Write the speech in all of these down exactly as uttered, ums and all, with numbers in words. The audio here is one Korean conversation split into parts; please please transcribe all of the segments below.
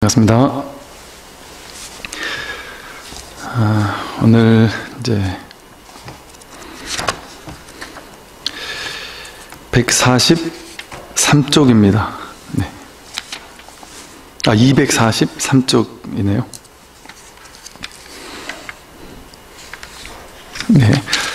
반갑습니다. 아, 오늘 이제 백사십삼 쪽입니다. 네. 아, 이백사십삼 쪽이네요. 네.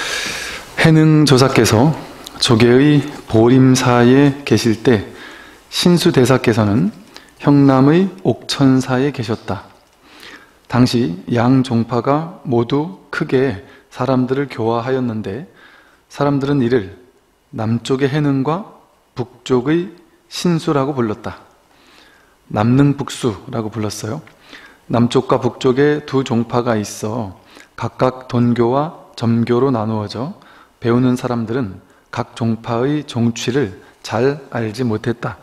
해능조사께서 조계의 보림사에 계실 때 신수대사께서는 형남의 옥천사에 계셨다. 당시 양 종파가 모두 크게 사람들을 교화하였는데 사람들은 이를 남쪽의 해능과 북쪽의 신수라고 불렀다. 남능북수라고 불렀어요. 남쪽과 북쪽에 두 종파가 있어 각각 돈교와 점교로 나누어져 배우는 사람들은 각 종파의 종취를 잘 알지 못했다.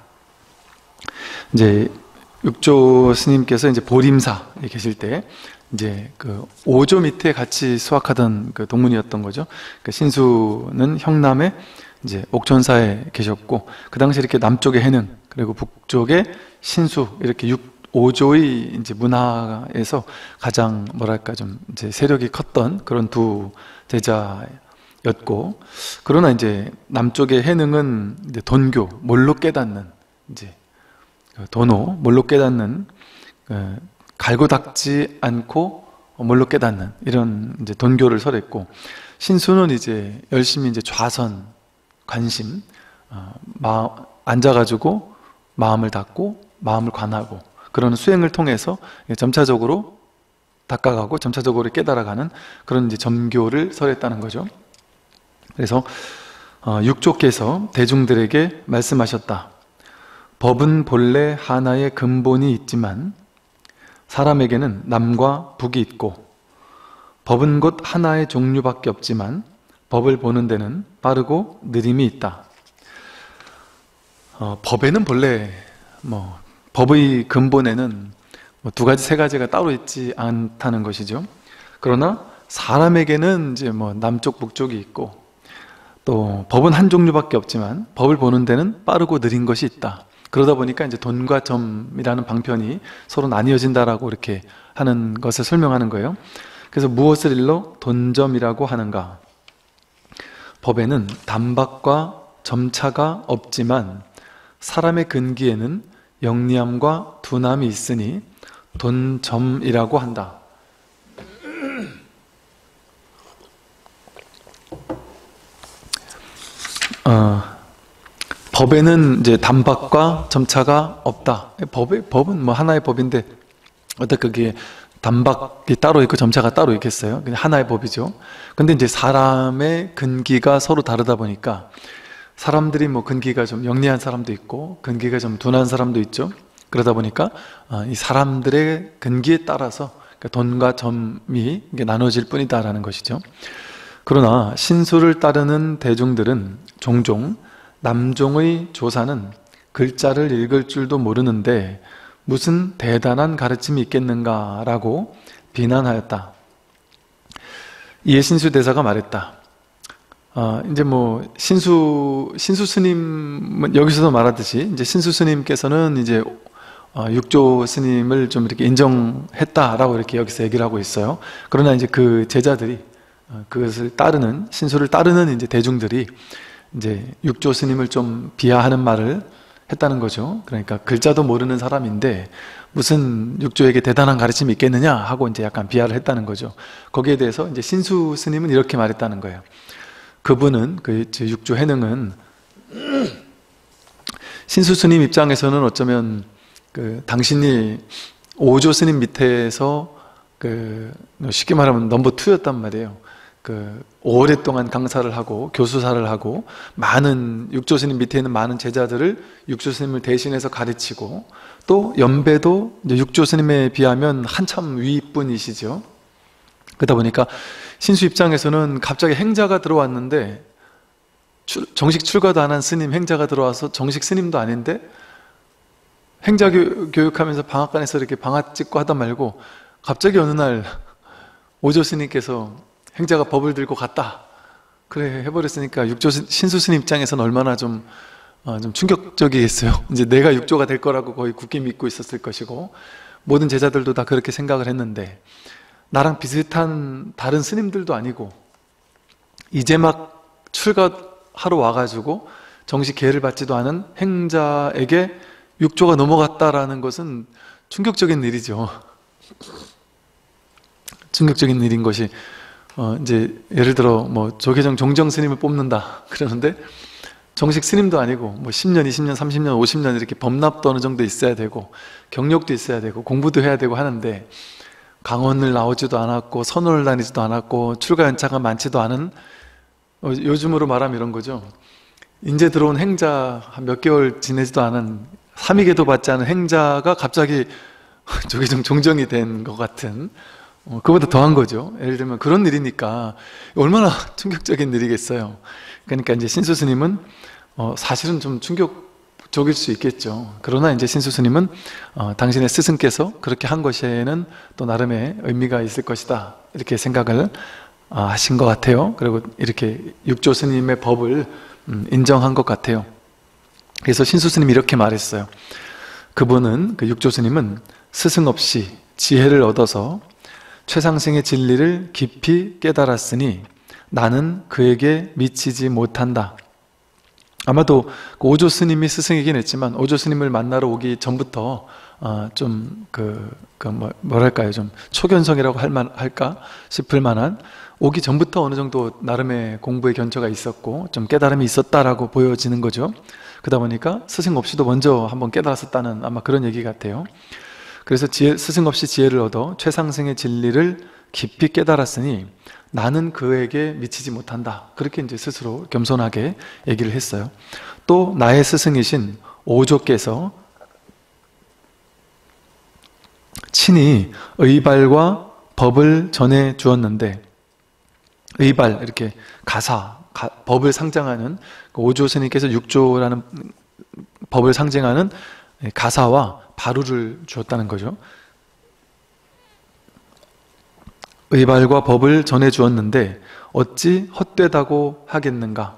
이제 육조 스님께서 이제 보림사에 계실 때 이제 그 오조 밑에 같이 수학하던 그 동문이었던 거죠. 그 신수는 형남에 이제 옥천사에 계셨고, 그 당시 이렇게 남쪽에 해능 그리고 북쪽에 신수, 이렇게 육 오조의 이제 문화에서 가장 뭐랄까 좀 이제 세력이 컸던 그런 두 제자였고, 그러나 이제 남쪽의 해능은 이제 돈교, 몰로 깨닫는 이제 도노, 몰로 깨닫는, 갈고 닦지 않고 몰로 깨닫는 이런 이제 돈교를 설했고, 신수는 이제 열심히 이제 좌선, 관심, 어, 마, 앉아가지고 마음을 닫고 마음을 관하고 그런 수행을 통해서 점차적으로 닦아가고 점차적으로 깨달아가는 그런 이제 점교를 설했다는 거죠. 그래서 어, 육조께서 대중들에게 말씀하셨다. 법은 본래 하나의 근본이 있지만 사람에게는 남과 북이 있고, 법은 곧 하나의 종류밖에 없지만 법을 보는 데는 빠르고 느림이 있다. 어, 법에는 본래 뭐 법의 근본에는 뭐 두 가지 세 가지가 따로 있지 않다는 것이죠. 그러나 사람에게는 이제 뭐 남쪽 북쪽이 있고, 또 법은 한 종류밖에 없지만 법을 보는 데는 빠르고 느린 것이 있다. 그러다 보니까 이제 돈과 점이라는 방편이 서로 나뉘어진다라고 이렇게 하는 것을 설명하는 거예요. 그래서 무엇을 일러 돈점이라고 하는가? 법에는 단박과 점차가 없지만 사람의 근기에는 영리함과 둔함이 있으니 돈점이라고 한다. 어, 법에는 이제 단박과 점차가 없다. 법의, 법은 뭐 하나의 법인데 어떻게 그게 단박이 따로 있고 점차가 따로 있겠어요? 그냥 하나의 법이죠. 근데 이제 사람의 근기가 서로 다르다 보니까 사람들이 뭐 근기가 좀 영리한 사람도 있고 근기가 좀 둔한 사람도 있죠. 그러다 보니까 이 사람들의 근기에 따라서 돈과 점이 나눠질 뿐이다라는 것이죠. 그러나 신수를 따르는 대중들은 종종 남종의 조사는 글자를 읽을 줄도 모르는데 무슨 대단한 가르침이 있겠는가 라고 비난하였다. 이에 신수 대사가 말했다. 어, 이제 뭐 신수 신수 스님, 여기서도 말하듯이 이제 신수 스님께서는 이제 어, 육조 스님을 좀 이렇게 인정했다라고 이렇게 여기서 얘기를 하고 있어요. 그러나 이제 그 제자들이 어, 그것을 따르는, 신수를 따르는 이제 대중들이 이제 육조 스님을 좀 비하하는 말을 했다는 거죠. 그러니까 글자도 모르는 사람인데 무슨 육조에게 대단한 가르침이 있겠느냐 하고 이제 약간 비하를 했다는 거죠. 거기에 대해서 이제 신수 스님은 이렇게 말했다는 거예요. 그분은, 그 육조 해능은 신수 스님 입장에서는 어쩌면 그 당신이 오조 스님 밑에서 그 쉽게 말하면 넘버 투였단 말이에요. 그 오랫동안 강사를 하고 교수사를 하고 많은 육조 스님 밑에 있는 많은 제자들을 육조 스님을 대신해서 가르치고, 또 연배도 육조 스님에 비하면 한참 윗분이시죠. 그러다 보니까 신수 입장에서는 갑자기 행자가 들어왔는데, 정식 출가도 안 한 스님 행자가 들어와서 정식 스님도 아닌데 행자 교육하면서 방앗간에서 이렇게 방앗 찍고 하다 말고 갑자기 어느 날 오조 스님께서 행자가 법을 들고 갔다, 그래 해버렸으니까 육조 신수 스님 입장에서는 얼마나 좀, 어, 좀 충격적이겠어요. 이제 내가 육조가 될 거라고 거의 굳게 믿고 있었을 것이고, 모든 제자들도 다 그렇게 생각을 했는데 나랑 비슷한 다른 스님들도 아니고 이제 막 출가하러 와가지고 정식 계를 받지도 않은 행자에게 육조가 넘어갔다라는 것은 충격적인 일이죠. 충격적인 일인 것이 어 이제 예를 들어 뭐 조계종 종정 스님을 뽑는다 그러는데 정식 스님도 아니고 뭐 십 년, 이십 년, 삼십 년, 오십 년 이렇게 법납도 어느 정도 있어야 되고 경력도 있어야 되고 공부도 해야 되고 하는데 강원을 나오지도 않았고 선원을 다니지도 않았고 출가 연차가 많지도 않은 어, 요즘으로 말하면 이런 거죠. 이제 들어온 행자 한 몇 개월 지내지도 않은 삼위계도 받지 않은 행자가 갑자기 조계종 종정이 된 것 같은 어, 그보다 더한 거죠. 예를 들면 그런 일이니까 얼마나 충격적인 일이겠어요. 그러니까 이제 신수 스님은 어, 사실은 좀 충격적일 수 있겠죠. 그러나 이제 신수 스님은 어, 당신의 스승께서 그렇게 한 것에는 또 나름의 의미가 있을 것이다 이렇게 생각을 어, 하신 것 같아요. 그리고 이렇게 육조 스님의 법을 음, 인정한 것 같아요. 그래서 신수 스님이 이렇게 말했어요. 그분은 그 육조 스님은 스승 없이 지혜를 얻어서 최상승의 진리를 깊이 깨달았으니 나는 그에게 미치지 못한다. 아마도 그 오조 스님이 스승이긴 했지만 오조 스님을 만나러 오기 전부터 어, 좀그 그 뭐, 뭐랄까요, 좀 초견성이라고 할 만, 할까 싶을 만한 오기 전부터 어느 정도 나름의 공부의 견처가 있었고 좀 깨달음이 있었다라고 보여지는 거죠. 그러다 보니까 스승 없이도 먼저 한번 깨달았었다는 아마 그런 얘기 같아요. 그래서 지혜, 스승 없이 지혜를 얻어 최상승의 진리를 깊이 깨달았으니 나는 그에게 미치지 못한다. 그렇게 이제 스스로 겸손하게 얘기를 했어요. 또 나의 스승이신 오조께서 친히 의발과 법을 전해 주었는데, 의발 이렇게 가사, 가, 법을 상징하는 오조 스님께서 육조라는 법을 상징하는 가사와 바루를 주었다는 거죠. 의발과 법을 전해 주었는데 어찌 헛되다고 하겠는가?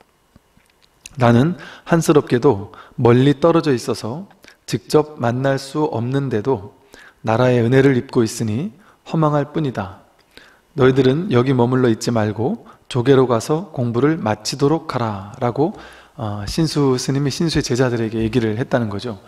나는 한스럽게도 멀리 떨어져 있어서 직접 만날 수 없는데도 나라의 은혜를 입고 있으니 허망할 뿐이다. 너희들은 여기 머물러 있지 말고 조계로 가서 공부를 마치도록 하라 라고 어, 신수 스님이 신수의 제자들에게 얘기를 했다는 거죠.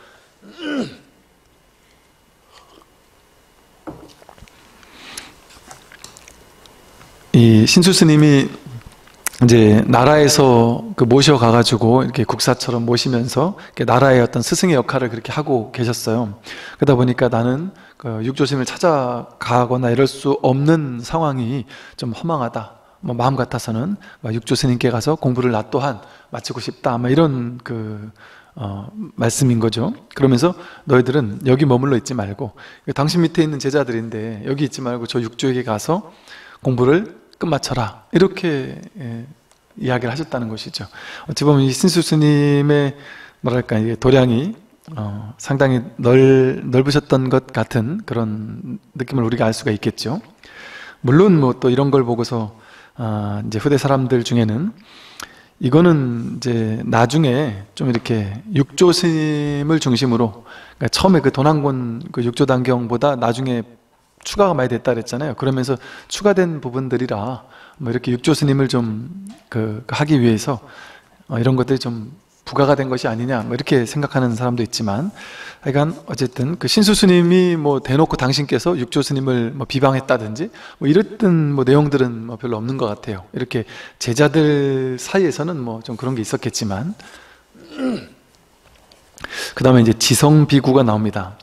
이 신수 스님이 이제 나라에서 그 모셔가가지고 이렇게 국사처럼 모시면서 이렇게 나라의 어떤 스승의 역할을 그렇게 하고 계셨어요. 그러다 보니까 나는 그 육조 스님을 찾아가거나 이럴 수 없는 상황이 좀 허망하다. 뭐 마음 같아서는 육조 스님께 가서 공부를 나 또한 마치고 싶다. 아마 이런 그 어, 말씀인 거죠. 그러면서 너희들은 여기 머물러 있지 말고 당신 밑에 있는 제자들인데 여기 있지 말고 저 육조에게 가서 공부를 끝마쳐라 이렇게 예, 이야기를 하셨다는 것이죠. 어찌 보면 이 신수 스님의 뭐랄까 이게 도량이 어, 상당히 넓, 넓으셨던 것 같은 그런 느낌을 우리가 알 수가 있겠죠. 물론 뭐 또 이런 걸 보고서 어, 이제 후대 사람들 중에는 이거는 이제 나중에 좀 이렇게 육조 스님을 중심으로 그러니까 처음에 그 도난권 그 육조 단경보다 나중에 추가가 많이 됐다 그랬잖아요. 그러면서 추가된 부분들이라 뭐 이렇게 육조 스님을 좀 그 하기 위해서 어 이런 것들이 좀 부과가 된 것이 아니냐 뭐 이렇게 생각하는 사람도 있지만, 하여간 어쨌든 그 신수 스님이 뭐 대놓고 당신께서 육조 스님을 뭐 비방했다든지 뭐 이랬던 뭐 내용들은 뭐 별로 없는 것 같아요. 이렇게 제자들 사이에서는 뭐 좀 그런 게 있었겠지만, 그 다음에 이제 지성비구가 나옵니다.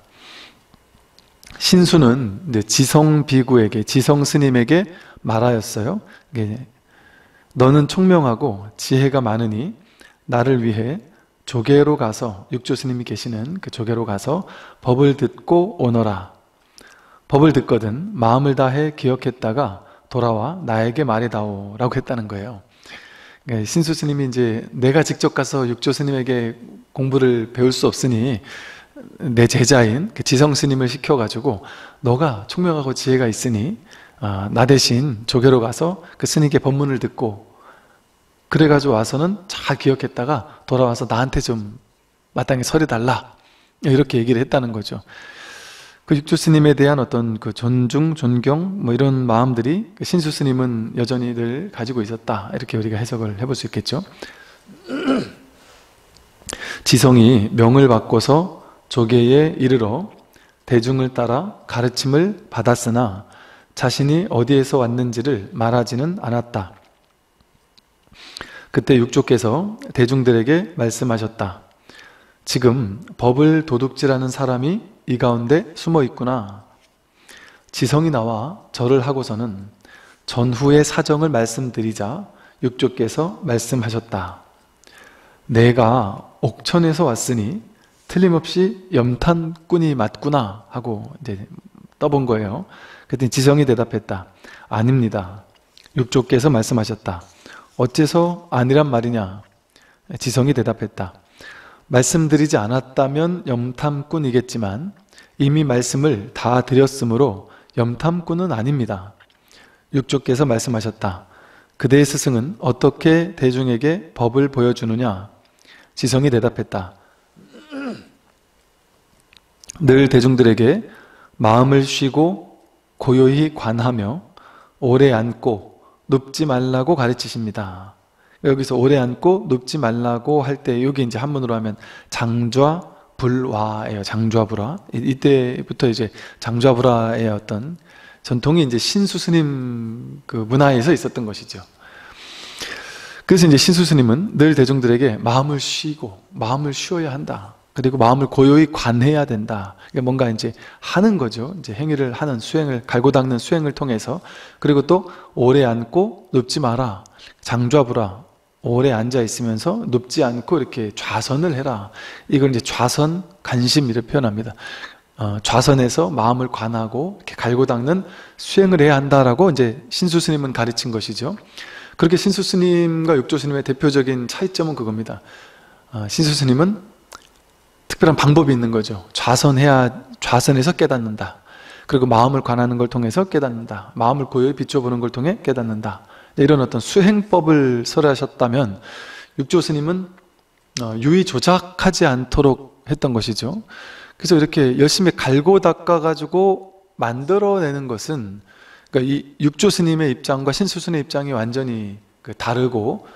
신수는 이제 지성비구에게, 지성스님에게 말하였어요. 너는 총명하고 지혜가 많으니 나를 위해 조계로 가서, 육조스님이 계시는 그 조계로 가서 법을 듣고 오너라. 법을 듣거든 마음을 다해 기억했다가 돌아와 나에게 말해다오 라고 했다는 거예요. 신수 스님이 이제 내가 직접 가서 육조 스님에게 공부를 배울 수 없으니 내 제자인 그 지성 스님을 시켜가지고 너가 총명하고 지혜가 있으니 어, 나 대신 조계로 가서 그 스님께 법문을 듣고 그래가지고 와서는 잘 기억했다가 돌아와서 나한테 좀 마땅히 설해달라 이렇게 얘기를 했다는 거죠. 그 육조 스님에 대한 어떤 그 존중, 존경 뭐 이런 마음들이 그 신수 스님은 여전히 늘 가지고 있었다, 이렇게 우리가 해석을 해볼 수 있겠죠. 지성이 명을 바꿔서 조계에 이르러 대중을 따라 가르침을 받았으나 자신이 어디에서 왔는지를 말하지는 않았다. 그때 육조께서 대중들에게 말씀하셨다. 지금 법을 도둑질하는 사람이 이 가운데 숨어 있구나. 지성이 나와 절을 하고서는 전후의 사정을 말씀드리자 육조께서 말씀하셨다. 내가 옥천에서 왔으니 틀림없이 염탄꾼이 맞구나 하고 이제 떠본 거예요. 그랬더니 지성이 대답했다. 아닙니다. 육조께서 말씀하셨다. 어째서 아니란 말이냐? 지성이 대답했다. 말씀드리지 않았다면 염탐꾼이겠지만 이미 말씀을 다 드렸으므로 염탐꾼은 아닙니다. 육조께서 말씀하셨다. 그대의 스승은 어떻게 대중에게 법을 보여주느냐? 지성이 대답했다. 늘 대중들에게 마음을 쉬고 고요히 관하며 오래 앉고 눕지 말라고 가르치십니다. 여기서 오래 앉고 눕지 말라고 할 때 여기 이제 한문으로 하면 장좌불화예요. 장좌불화. 이때부터 이제 장좌불화의 어떤 전통이 이제 신수 스님 그 문화에서 있었던 것이죠. 그래서 이제 신수 스님은 늘 대중들에게 마음을 쉬고 마음을 쉬어야 한다. 그리고 마음을 고요히 관해야 된다. 뭔가 이제 하는 거죠. 이제 행위를 하는 수행을, 갈고 닦는 수행을 통해서. 그리고 또 오래 앉고 눕지 마라. 장좌불화. 오래 앉아 있으면서 눕지 않고 이렇게 좌선을 해라. 이걸 이제 좌선 관심이를 표현합니다. 어, 좌선에서 마음을 관하고 이렇게 갈고 닦는 수행을 해야 한다라고 이제 신수 스님은 가르친 것이죠. 그렇게 신수 스님과 육조 스님의 대표적인 차이점은 그겁니다. 어, 신수 스님은 특별한 방법이 있는 거죠. 좌선해야, 좌선해서 깨닫는다. 그리고 마음을 관하는 걸 통해서 깨닫는다. 마음을 고요히 비춰보는 걸 통해 깨닫는다. 이런 어떤 수행법을 설하셨다면 육조 스님은 유의 조작하지 않도록 했던 것이죠. 그래서 이렇게 열심히 갈고 닦아가지고 만들어내는 것은, 그러니까 이 육조 스님의 입장과 신수 스님의 입장이 완전히 다르고,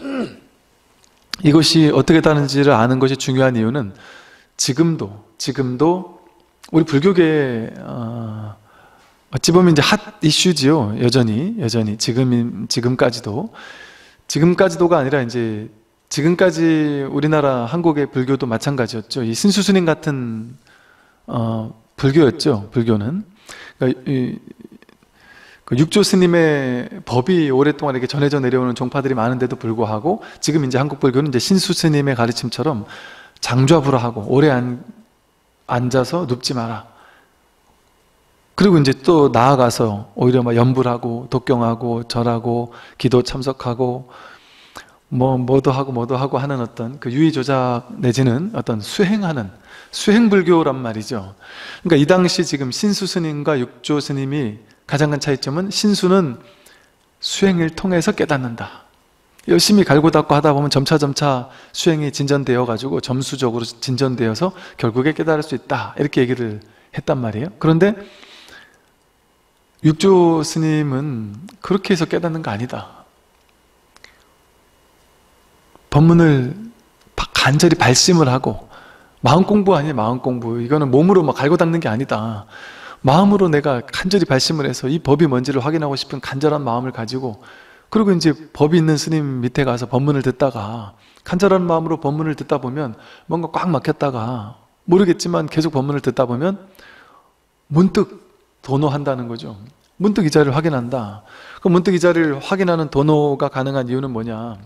이것이 어떻게 다른지를 아는 것이 중요한 이유는 지금도 지금도 우리 불교계에 어, 어찌 보면 이제 핫 이슈지요. 여전히 여전히 지금 지금까지도 지금까지도가 아니라 이제 지금까지 우리나라 한국의 불교도 마찬가지였죠. 이 신수 스님 같은 어, 불교였죠. 불교는 그러니까 이, 그 육조 스님의 법이 오랫동안 이렇게 전해져 내려오는 종파들이 많은데도 불구하고 지금 이제 한국 불교는 이제 신수 스님의 가르침처럼 장좌불화하고 오래 안, 앉아서 눕지 마라. 그리고 이제 또 나아가서 오히려 막 연불하고 독경하고 절하고 기도 참석하고 뭐 뭐도 하고 뭐도 하고 하는 어떤 그 유의 조작 내지는 어떤 수행하는 수행불교란 말이죠. 그러니까 이 당시 지금 신수 스님과 육조 스님이 가장 큰 차이점은 신수는 수행을 통해서 깨닫는다. 열심히 갈고 닦고 하다 보면 점차점차 수행이 진전되어 가지고 점수적으로 진전되어서 결국에 깨달을 수 있다. 이렇게 얘기를 했단 말이에요. 그런데 육조 스님은 그렇게 해서 깨닫는 거 아니다. 법문을 간절히 발심을 하고, 마음 공부 아니에요. 마음 공부. 이거는 몸으로 막 갈고 닦는 게 아니다. 마음으로 내가 간절히 발심을 해서 이 법이 뭔지를 확인하고 싶은 간절한 마음을 가지고, 그리고 이제 법이 있는 스님 밑에 가서 법문을 듣다가 간절한 마음으로 법문을 듣다 보면 뭔가 꽉 막혔다가 모르겠지만 계속 법문을 듣다 보면 문득 도노한다는 거죠. 문득 이 자리를 확인한다. 그 문득 이 자리를 확인하는 도노가 가능한 이유는 뭐냐?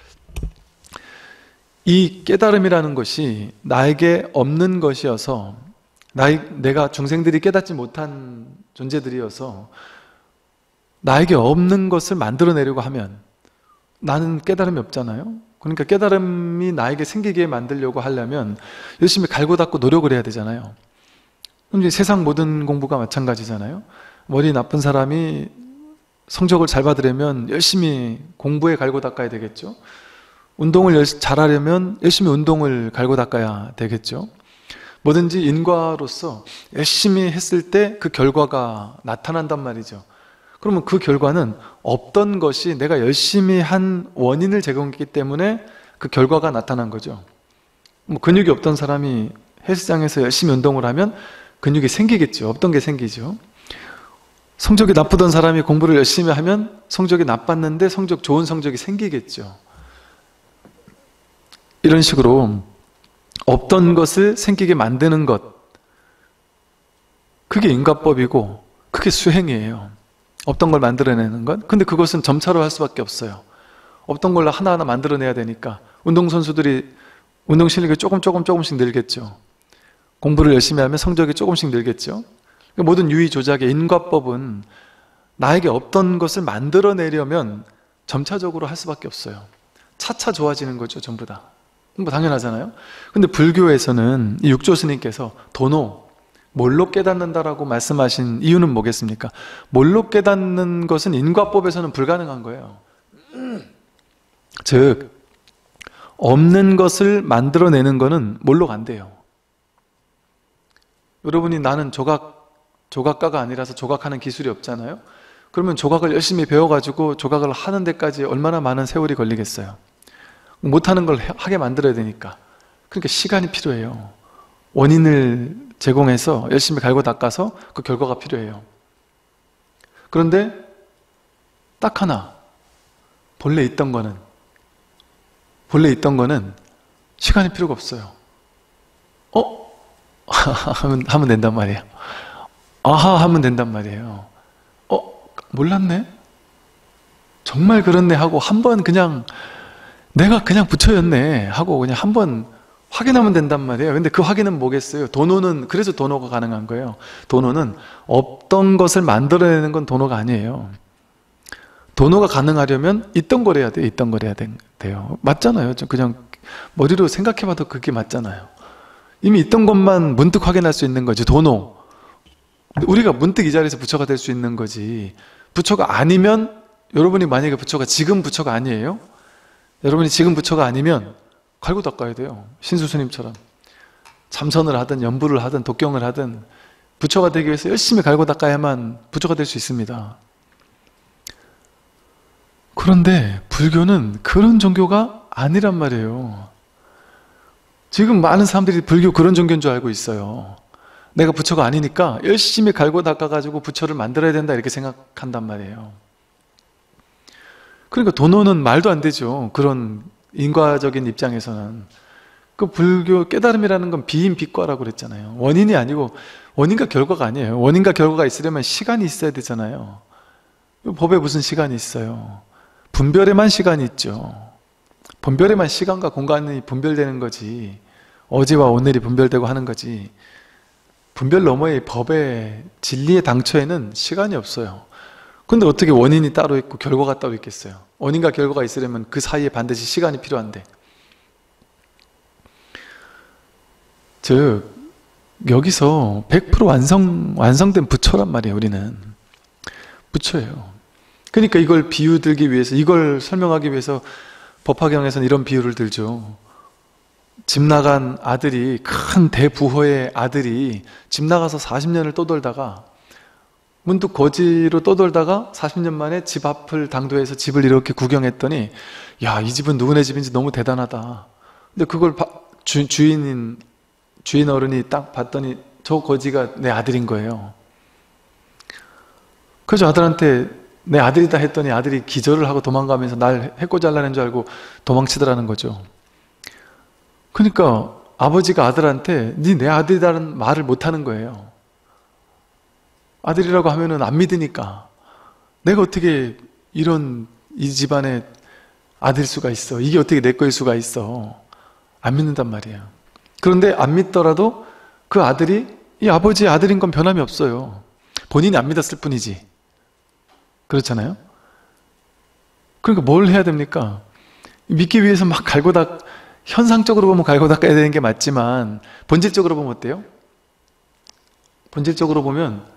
이 깨달음이라는 것이 나에게 없는 것이어서, 나이, 내가 중생들이 깨닫지 못한 존재들이어서 나에게 없는 것을 만들어내려고 하면 나는 깨달음이 없잖아요. 그러니까 깨달음이 나에게 생기게 만들려고 하려면 열심히 갈고 닦고 노력을 해야 되잖아요. 그럼 세상 모든 공부가 마찬가지잖아요. 머리 나쁜 사람이 성적을 잘 받으려면 열심히 공부에 갈고 닦아야 되겠죠. 운동을 잘하려면 열심히 운동을 갈고 닦아야 되겠죠. 뭐든지 인과로서 열심히 했을 때 그 결과가 나타난단 말이죠. 그러면 그 결과는 없던 것이 내가 열심히 한 원인을 제공했기 때문에 그 결과가 나타난 거죠. 뭐 근육이 없던 사람이 헬스장에서 열심히 운동을 하면 근육이 생기겠죠. 없던 게 생기죠. 성적이 나쁘던 사람이 공부를 열심히 하면 성적이 나빴는데 성적 좋은 성적이 생기겠죠. 이런 식으로 없던 것을 생기게 만드는 것, 그게 인과법이고 그게 수행이에요. 없던 걸 만들어내는 것. 근데 그것은 점차로 할 수밖에 없어요. 없던 걸로 하나하나 만들어내야 되니까 운동선수들이 운동 실력이 조금 조금 조금씩 늘겠죠. 공부를 열심히 하면 성적이 조금씩 늘겠죠. 모든 유의 조작의 인과법은 나에게 없던 것을 만들어내려면 점차적으로 할 수밖에 없어요. 차차 좋아지는 거죠, 전부 다. 뭐 당연하잖아요. 근데 불교에서는 이 육조 스님께서 도노, 뭘로 깨닫는다라고 말씀하신 이유는 뭐겠습니까? 뭘로 깨닫는 것은 인과법에서는 불가능한 거예요. 즉 없는 것을 만들어내는 것은 뭘로 안 돼요. 여러분이 나는 조각, 조각가가 아니라서 조각하는 기술이 없잖아요. 그러면 조각을 열심히 배워가지고 조각을 하는 데까지 얼마나 많은 세월이 걸리겠어요. 못하는 걸 하게 만들어야 되니까. 그러니까 시간이 필요해요. 원인을 제공해서 열심히 갈고 닦아서 그 결과가 필요해요. 그런데 딱 하나, 본래 있던 거는 본래 있던 거는 시간이 필요가 없어요. 어? 하면, 하면 된단 말이에요. 아하 하면 된단 말이에요. 어? 몰랐네? 정말 그렇네 하고 한번 그냥 내가 그냥 부처였네 하고 그냥 한번 확인하면 된단 말이에요. 근데 그 확인은 뭐겠어요? 도노는, 그래서 도노가 가능한 거예요. 도노는 없던 것을 만들어내는 건 도노가 아니에요. 도노가 가능하려면 있던 걸 해야 돼요. 있던 걸 해야 돼요. 맞잖아요. 그냥 머리로 생각해봐도 그게 맞잖아요. 이미 있던 것만 문득 확인할 수 있는 거지. 도노. 우리가 문득 이 자리에서 부처가 될 수 있는 거지. 부처가 아니면, 여러분이 만약에 부처가 지금 부처가 아니에요? 여러분이 지금 부처가 아니면 갈고 닦아야 돼요. 신수스님처럼 참선을 하든 연부를 하든 독경을 하든 부처가 되기 위해서 열심히 갈고 닦아야만 부처가 될 수 있습니다. 그런데 불교는 그런 종교가 아니란 말이에요. 지금 많은 사람들이 불교 그런 종교인 줄 알고 있어요. 내가 부처가 아니니까 열심히 갈고 닦아가지고 부처를 만들어야 된다 이렇게 생각한단 말이에요. 그러니까 도노는 말도 안 되죠. 그런 인과적인 입장에서는. 그 불교 깨달음이라는 건 비인비과라고 그랬잖아요. 원인이 아니고 원인과 결과가 아니에요. 원인과 결과가 있으려면 시간이 있어야 되잖아요. 법에 무슨 시간이 있어요. 분별에만 시간이 있죠. 분별에만 시간과 공간이 분별되는 거지. 어제와 오늘이 분별되고 하는 거지. 분별 너머의 법의 진리의 당초에는 시간이 없어요. 근데 어떻게 원인이 따로 있고 결과가 따로 있겠어요? 원인과 결과가 있으려면 그 사이에 반드시 시간이 필요한데. 즉 여기서 백 퍼센트 완성, 완성된 부처란 말이에요. 우리는 부처예요. 그러니까 이걸 비유 들기 위해서, 이걸 설명하기 위해서 법화경에서는 이런 비유를 들죠. 집 나간 아들이, 큰 대부호의 아들이 집 나가서 사십 년을 떠돌다가 문득 거지로 떠돌다가 사십 년 만에 집 앞을 당도해서 집을 이렇게 구경했더니 야, 이 집은 누구네 집인지 너무 대단하다. 근데 그걸 바, 주, 주인인 주인 어른이 딱 봤더니 저 거지가 내 아들인 거예요. 그래서 아들한테 내 아들이다 했더니 아들이 기절을 하고 도망가면서 날 해코 잘라낸 줄 알고 도망치더라는 거죠. 그러니까 아버지가 아들한테 네 내 아들이라는 말을 못하는 거예요. 아들이라고 하면은 안 믿으니까. 내가 어떻게 이런 이 집안의 아들일 수가 있어. 이게 어떻게 내 거일 수가 있어. 안 믿는단 말이에요. 그런데 안 믿더라도 그 아들이 이 아버지의 아들인 건 변함이 없어요. 본인이 안 믿었을 뿐이지. 그렇잖아요. 그러니까 뭘 해야 됩니까? 믿기 위해서 막 갈고 닦, 현상적으로 보면 갈고 닦아야 되는 게 맞지만 본질적으로 보면 어때요? 본질적으로 보면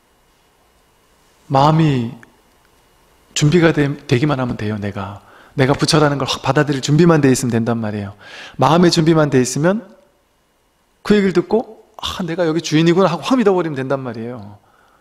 마음이 준비가 되, 되기만 하면 돼요. 내가 내가 부처라는 걸 확 받아들일 준비만 돼 있으면 된단 말이에요. 마음의 준비만 돼 있으면 그 얘기를 듣고 아, 내가 여기 주인이구나 하고 확 믿어버리면 된단 말이에요.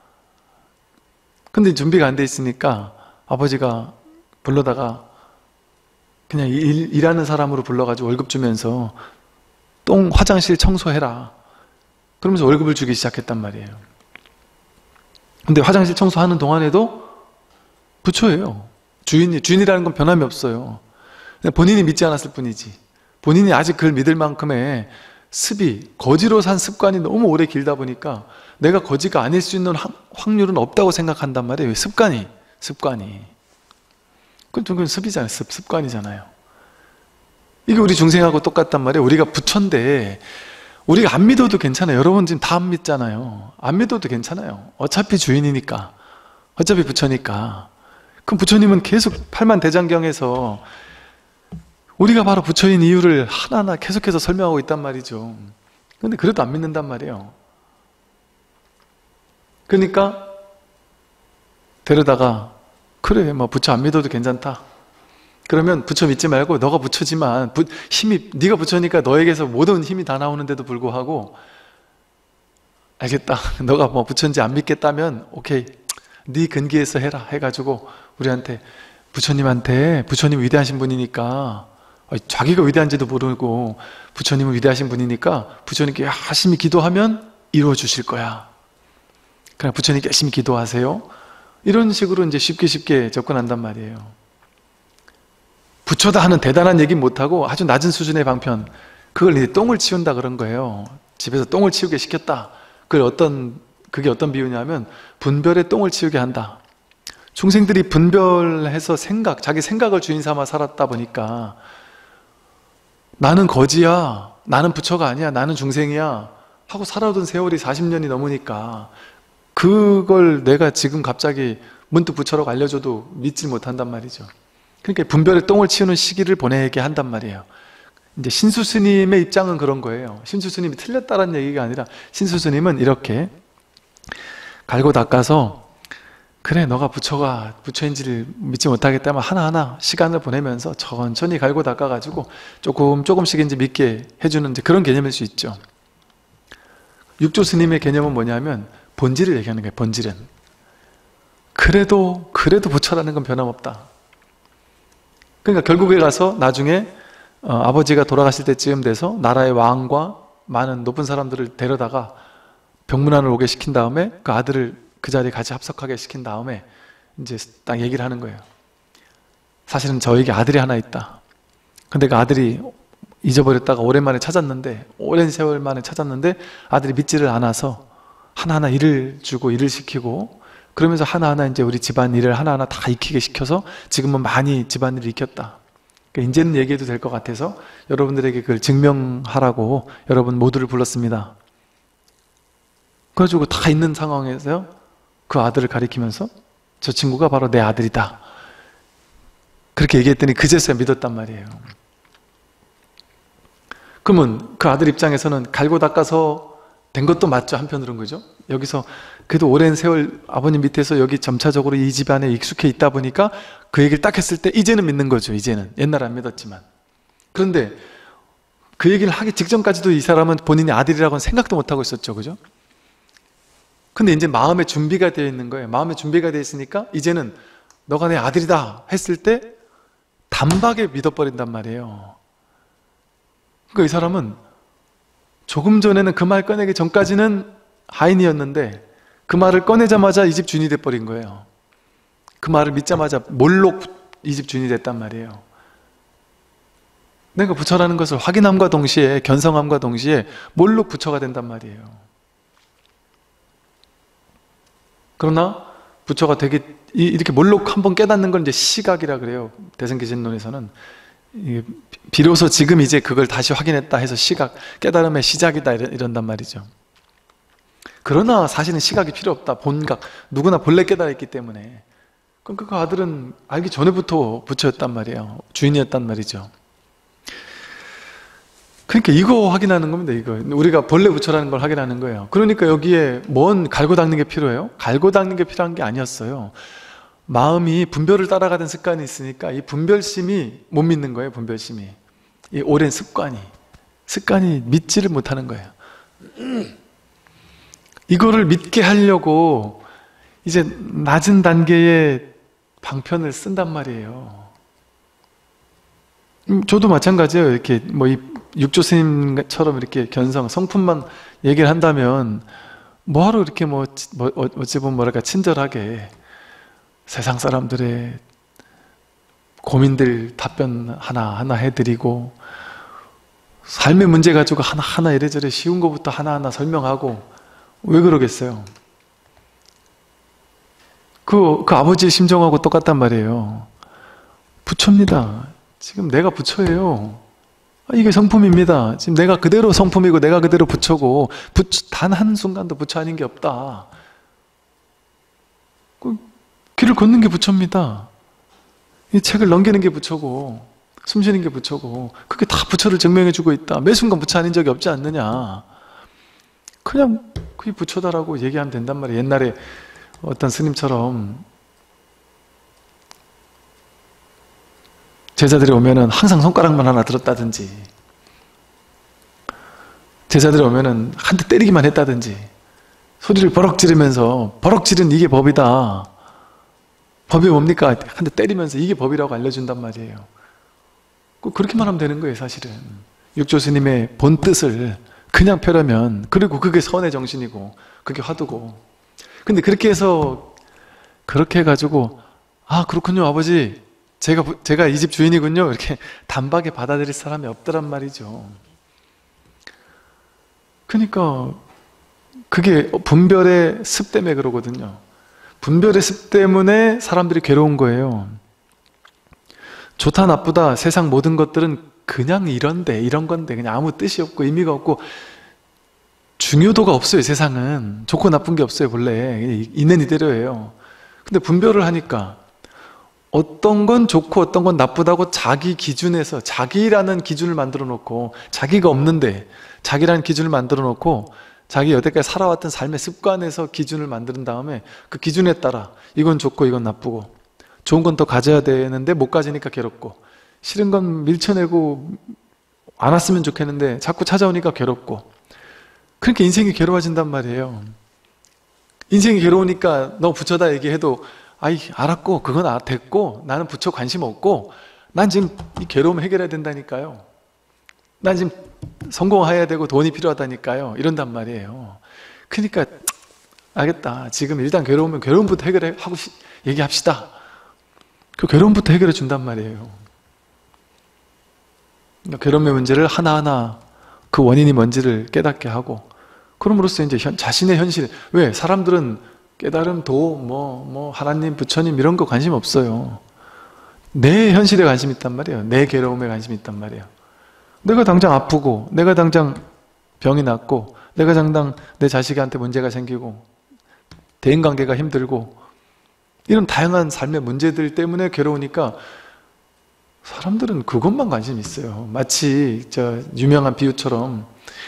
근데 준비가 안 돼 있으니까 아버지가 불러다가 그냥 일, 일하는 사람으로 불러가지고 월급 주면서 똥 화장실 청소해라 그러면서 월급을 주기 시작했단 말이에요. 근데 화장실 청소하는 동안에도 부처예요. 주인이, 주인이라는 건 변함이 없어요. 본인이 믿지 않았을 뿐이지. 본인이 아직 그걸 믿을 만큼의 습이, 거지로 산 습관이 너무 오래 길다 보니까 내가 거지가 아닐 수 있는 확률은 없다고 생각한단 말이에요. 습관이, 습관이. 그건 습이잖아요. 습, 습관이잖아요. 이게 우리 중생하고 똑같단 말이에요. 우리가 부처인데 우리가 안 믿어도 괜찮아요. 여러분 지금 다 안 믿잖아요. 안 믿어도 괜찮아요. 어차피 주인이니까. 어차피 부처니까. 그럼 부처님은 계속 팔만대장경에서 우리가 바로 부처인 이유를 하나하나 계속해서 설명하고 있단 말이죠. 근데 그래도 안 믿는단 말이에요. 그러니까 데려다가 그래 뭐 부처 안 믿어도 괜찮다. 그러면 부처 믿지 말고 너가 부처지만 부, 힘이 네가 부처니까 너에게서 모든 힘이 다 나오는데도 불구하고 알겠다. 너가 뭐 부처인지 안 믿겠다면 오케이. 네 근기에서 해라 해가지고 우리한테 부처님한테 부처님 위대하신 분이니까 자기가 위대한지도 모르고 부처님은 위대하신 분이니까 부처님께 열심히 기도하면 이루어 주실 거야. 그냥 부처님께 열심히 기도하세요. 이런 식으로 이제 쉽게 쉽게 접근한단 말이에요. 부처다 하는 대단한 얘기 못하고 아주 낮은 수준의 방편, 그걸 이제 똥을 치운다 그런 거예요. 집에서 똥을 치우게 시켰다. 그걸 어떤, 그게 어떤 비유냐면 분별에 똥을 치우게 한다. 중생들이 분별해서 생각, 자기 생각을 주인 삼아 살았다 보니까 나는 거지야, 나는 부처가 아니야, 나는 중생이야 하고 살아오던 세월이 사십 년이 넘으니까 그걸 내가 지금 갑자기 문득 부처라고 알려줘도 믿지 못한단 말이죠. 그러니까 분별에 똥을 치우는 시기를 보내게 한단 말이에요. 이제 신수 스님의 입장은 그런 거예요. 신수 스님이 틀렸다는 얘기가 아니라 신수 스님은 이렇게 갈고 닦아서 그래 너가 부처가 부처인지를 믿지 못하겠다면 하나하나 시간을 보내면서 천천히 갈고 닦아가지고 조금 조금씩 이제 믿게 해주는 이제 그런 개념일 수 있죠. 육조 스님의 개념은 뭐냐면 본질을 얘기하는 거예요. 본질은 그래도 그래도 부처라는 건 변함없다. 그러니까 결국에 가서 나중에 어, 아버지가 돌아가실 때쯤 돼서 나라의 왕과 많은 높은 사람들을 데려다가 병문안을 오게 시킨 다음에 그 아들을 그 자리에 같이 합석하게 시킨 다음에 이제 딱 얘기를 하는 거예요. 사실은 저에게 아들이 하나 있다. 근데 그 아들이 잊어버렸다가 오랜만에 찾았는데 오랜 세월 만에 찾았는데 아들이 믿지를 않아서 하나하나 일을 주고 일을 시키고 그러면서 하나하나 이제 우리 집안 일을 하나하나 다 익히게 시켜서 지금은 많이 집안일을 익혔다. 그러니까 이제는 얘기해도 될 것 같아서 여러분들에게 그걸 증명하라고 여러분 모두를 불렀습니다. 그래가지고 다 있는 상황에서 그 아들을 가리키면서 저 친구가 바로 내 아들이다. 그렇게 얘기했더니 그제서야 믿었단 말이에요. 그러면 그 아들 입장에서는 갈고 닦아서 된 것도 맞죠. 한편으로는 그죠? 여기서 그래도 오랜 세월 아버님 밑에서 여기 점차적으로 이 집안에 익숙해 있다 보니까 그 얘기를 딱 했을 때 이제는 믿는 거죠. 이제는. 옛날에 안 믿었지만. 그런데 그 얘기를 하기 직전까지도 이 사람은 본인이 아들이라고는 생각도 못하고 있었죠. 그죠? 근데 이제 마음의 준비가 되어 있는 거예요. 마음의 준비가 되어 있으니까 이제는 너가 내 아들이다 했을 때 단박에 믿어버린단 말이에요. 그러니까 이 사람은 조금 전에는 그 말 꺼내기 전까지는 하인이었는데 그 말을 꺼내자마자 이 집 주인이 돼버린 거예요. 그 말을 믿자마자 몰록 이 집 주인이 됐단 말이에요. 내가 부처라는 것을 확인함과 동시에 견성함과 동시에 몰록 부처가 된단 말이에요. 그러나 부처가 되게 이렇게 몰록 한번 깨닫는 건 이제 시각이라 그래요. 대승기신론에서는 비로소 지금 이제 그걸 다시 확인했다 해서 시각, 깨달음의 시작이다 이런단 말이죠. 그러나 사실은 시각이 필요 없다. 본각, 누구나 본래 깨달았기 때문에. 그러니까 그 아들은 알기 전에부터 부처였단 말이에요. 주인이었단 말이죠. 그러니까 이거 확인하는 겁니다. 이거 우리가 본래 부처라는 걸 확인하는 거예요. 그러니까 여기에 뭔 갈고 닦는 게 필요해요? 갈고 닦는 게 필요한 게 아니었어요. 마음이 분별을 따라가던 습관이 있으니까 이 분별심이 못 믿는 거예요. 분별심이 이 오랜 습관이 습관이 믿지를 못하는 거예요. 이거를 믿게 하려고 이제 낮은 단계의 방편을 쓴단 말이에요. 음, 저도 마찬가지예요. 이렇게 뭐 이 육조 스님처럼 이렇게 견성, 성품만 얘기를 한다면 뭐하러 이렇게 뭐, 뭐 어찌 보면 뭐랄까 친절하게 세상 사람들의 고민들 답변 하나하나 해드리고 삶의 문제 가지고 하나하나 이래저래 쉬운 것부터 하나하나 설명하고 왜 그러겠어요? 그, 그 아버지의 심정하고 똑같단 말이에요. 부처입니다. 지금 내가 부처예요. 이게 성품입니다. 지금 내가 그대로 성품이고 내가 그대로 부처고 단 한순간도 부처 아닌 게 없다. 그 길을 걷는 게 부처입니다. 이 책을 넘기는 게 부처고 숨쉬는 게 부처고 그게 다 부처를 증명해주고 있다. 매 순간 부처 아닌 적이 없지 않느냐. 그냥 그게 부처다라고 얘기하면 된단 말이에요. 옛날에 어떤 스님처럼 제자들이 오면은 항상 손가락만 하나 들었다든지 제자들이 오면은 한 대 때리기만 했다든지 소리를 버럭 지르면서 버럭 지른 이게 법이다. 법이 뭡니까? 한 대 때리면서 이게 법이라고 알려준단 말이에요. 그렇게만 하면 되는 거예요, 사실은. 육조 스님의 본 뜻을 그냥 펴려면, 그리고 그게 선의 정신이고 그게 화두고. 근데 그렇게 해서 그렇게 해가지고 아 그렇군요 아버지 제가 제가 이 집 주인이군요 이렇게 단박에 받아들일 사람이 없더란 말이죠. 그러니까 그게 분별의 습 때문에 그러거든요. 분별의 습 때문에 사람들이 괴로운 거예요. 좋다 나쁘다 세상 모든 것들은 그냥 이런데 이런 건데 그냥 아무 뜻이 없고 의미가 없고 중요도가 없어요. 세상은 좋고 나쁜 게 없어요. 본래 있는 이대로예요. 근데 분별을 하니까 어떤 건 좋고 어떤 건 나쁘다고 자기 기준에서 자기라는 기준을 만들어 놓고 자기가 없는데 자기라는 기준을 만들어 놓고 자기 여태까지 살아왔던 삶의 습관에서 기준을 만든 다음에 그 기준에 따라 이건 좋고 이건 나쁘고 좋은 건 더 가져야 되는데 못 가지니까 괴롭고 싫은 건 밀쳐내고 안 왔으면 좋겠는데 자꾸 찾아오니까 괴롭고 그러니까 인생이 괴로워진단 말이에요. 인생이 괴로우니까 너 부처다 얘기해도 아이 알았고 그건 아, 됐고 나는 부처 관심 없고 난 지금 이 괴로움 해결해야 된다니까요. 난 지금 성공해야 되고 돈이 필요하다니까요. 이런단 말이에요. 그러니까 알겠다. 지금 일단 괴로우면 괴로움부터 해결하고 얘기합시다. 그 괴로움부터 해결해 준단 말이에요. 괴로움의 문제를 하나하나 그 원인이 뭔지를 깨닫게 하고 그럼으로써 이제 현, 자신의 현실 왜 사람들은 깨달음, 도, 뭐, 뭐, 하나님, 부처님 이런 거 관심 없어요. 내 현실에 관심 있단 말이에요. 내 괴로움에 관심 있단 말이에요. 내가 당장 아프고, 내가 당장 병이 났고, 내가 당장 내 자식한테 문제가 생기고, 대인관계가 힘들고, 이런 다양한 삶의 문제들 때문에 괴로우니까 사람들은 그것만 관심이 있어요. 마치 저 유명한 비유처럼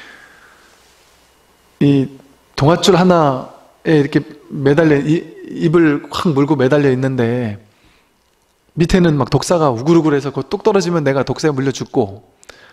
이 동아줄 하나에 이렇게 매달려 이, 입을 확 물고 매달려 있는데 밑에는 막 독사가 우글우글해서 그 뚝 떨어지면 내가 독사에 물려 죽고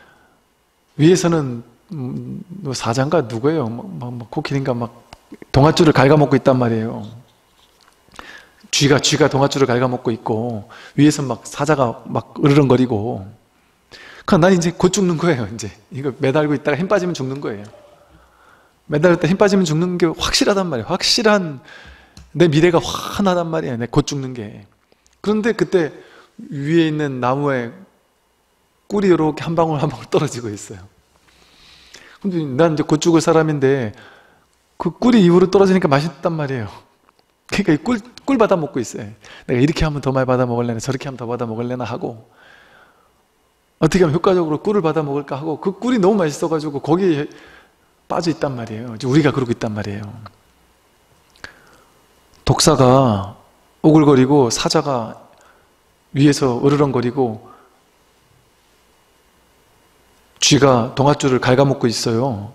위에서는 음, 사자인가 누구예요? 막, 막, 막 코끼리인가 막 동아줄을 갉아먹고 있단 말이에요. 쥐가 쥐가 동아줄을 갉아먹고 있고 위에서 막 사자가 막 으르렁거리고. 그러니까 난 이제 곧 죽는 거예요. 이제 이거 매달고 있다가 힘 빠지면 죽는 거예요. 매달릴 때 힘 빠지면 죽는 게 확실하단 말이에요. 확실한 내 미래가 환하단 말이에요. 내 곧 죽는 게. 그런데 그때 위에 있는 나무에 꿀이 이렇게 한 방울 한 방울 떨어지고 있어요. 근데 난 이제 곧 죽을 사람인데 그 꿀이 입으로 떨어지니까 맛있단 말이에요. 그러니까 이 꿀, 꿀 받아 먹고 있어요. 내가 이렇게 하면 더 많이 받아 먹을래나 저렇게 하면 더 받아 먹을래나 하고 어떻게 하면 효과적으로 꿀을 받아 먹을까 하고 그 꿀이 너무 맛있어가지고 거기에 빠져 있단 말이에요. 우리가 그러고 있단 말이에요. 독사가 오글거리고 사자가 위에서 으르렁거리고 쥐가 동아줄을 갉아먹고 있어요.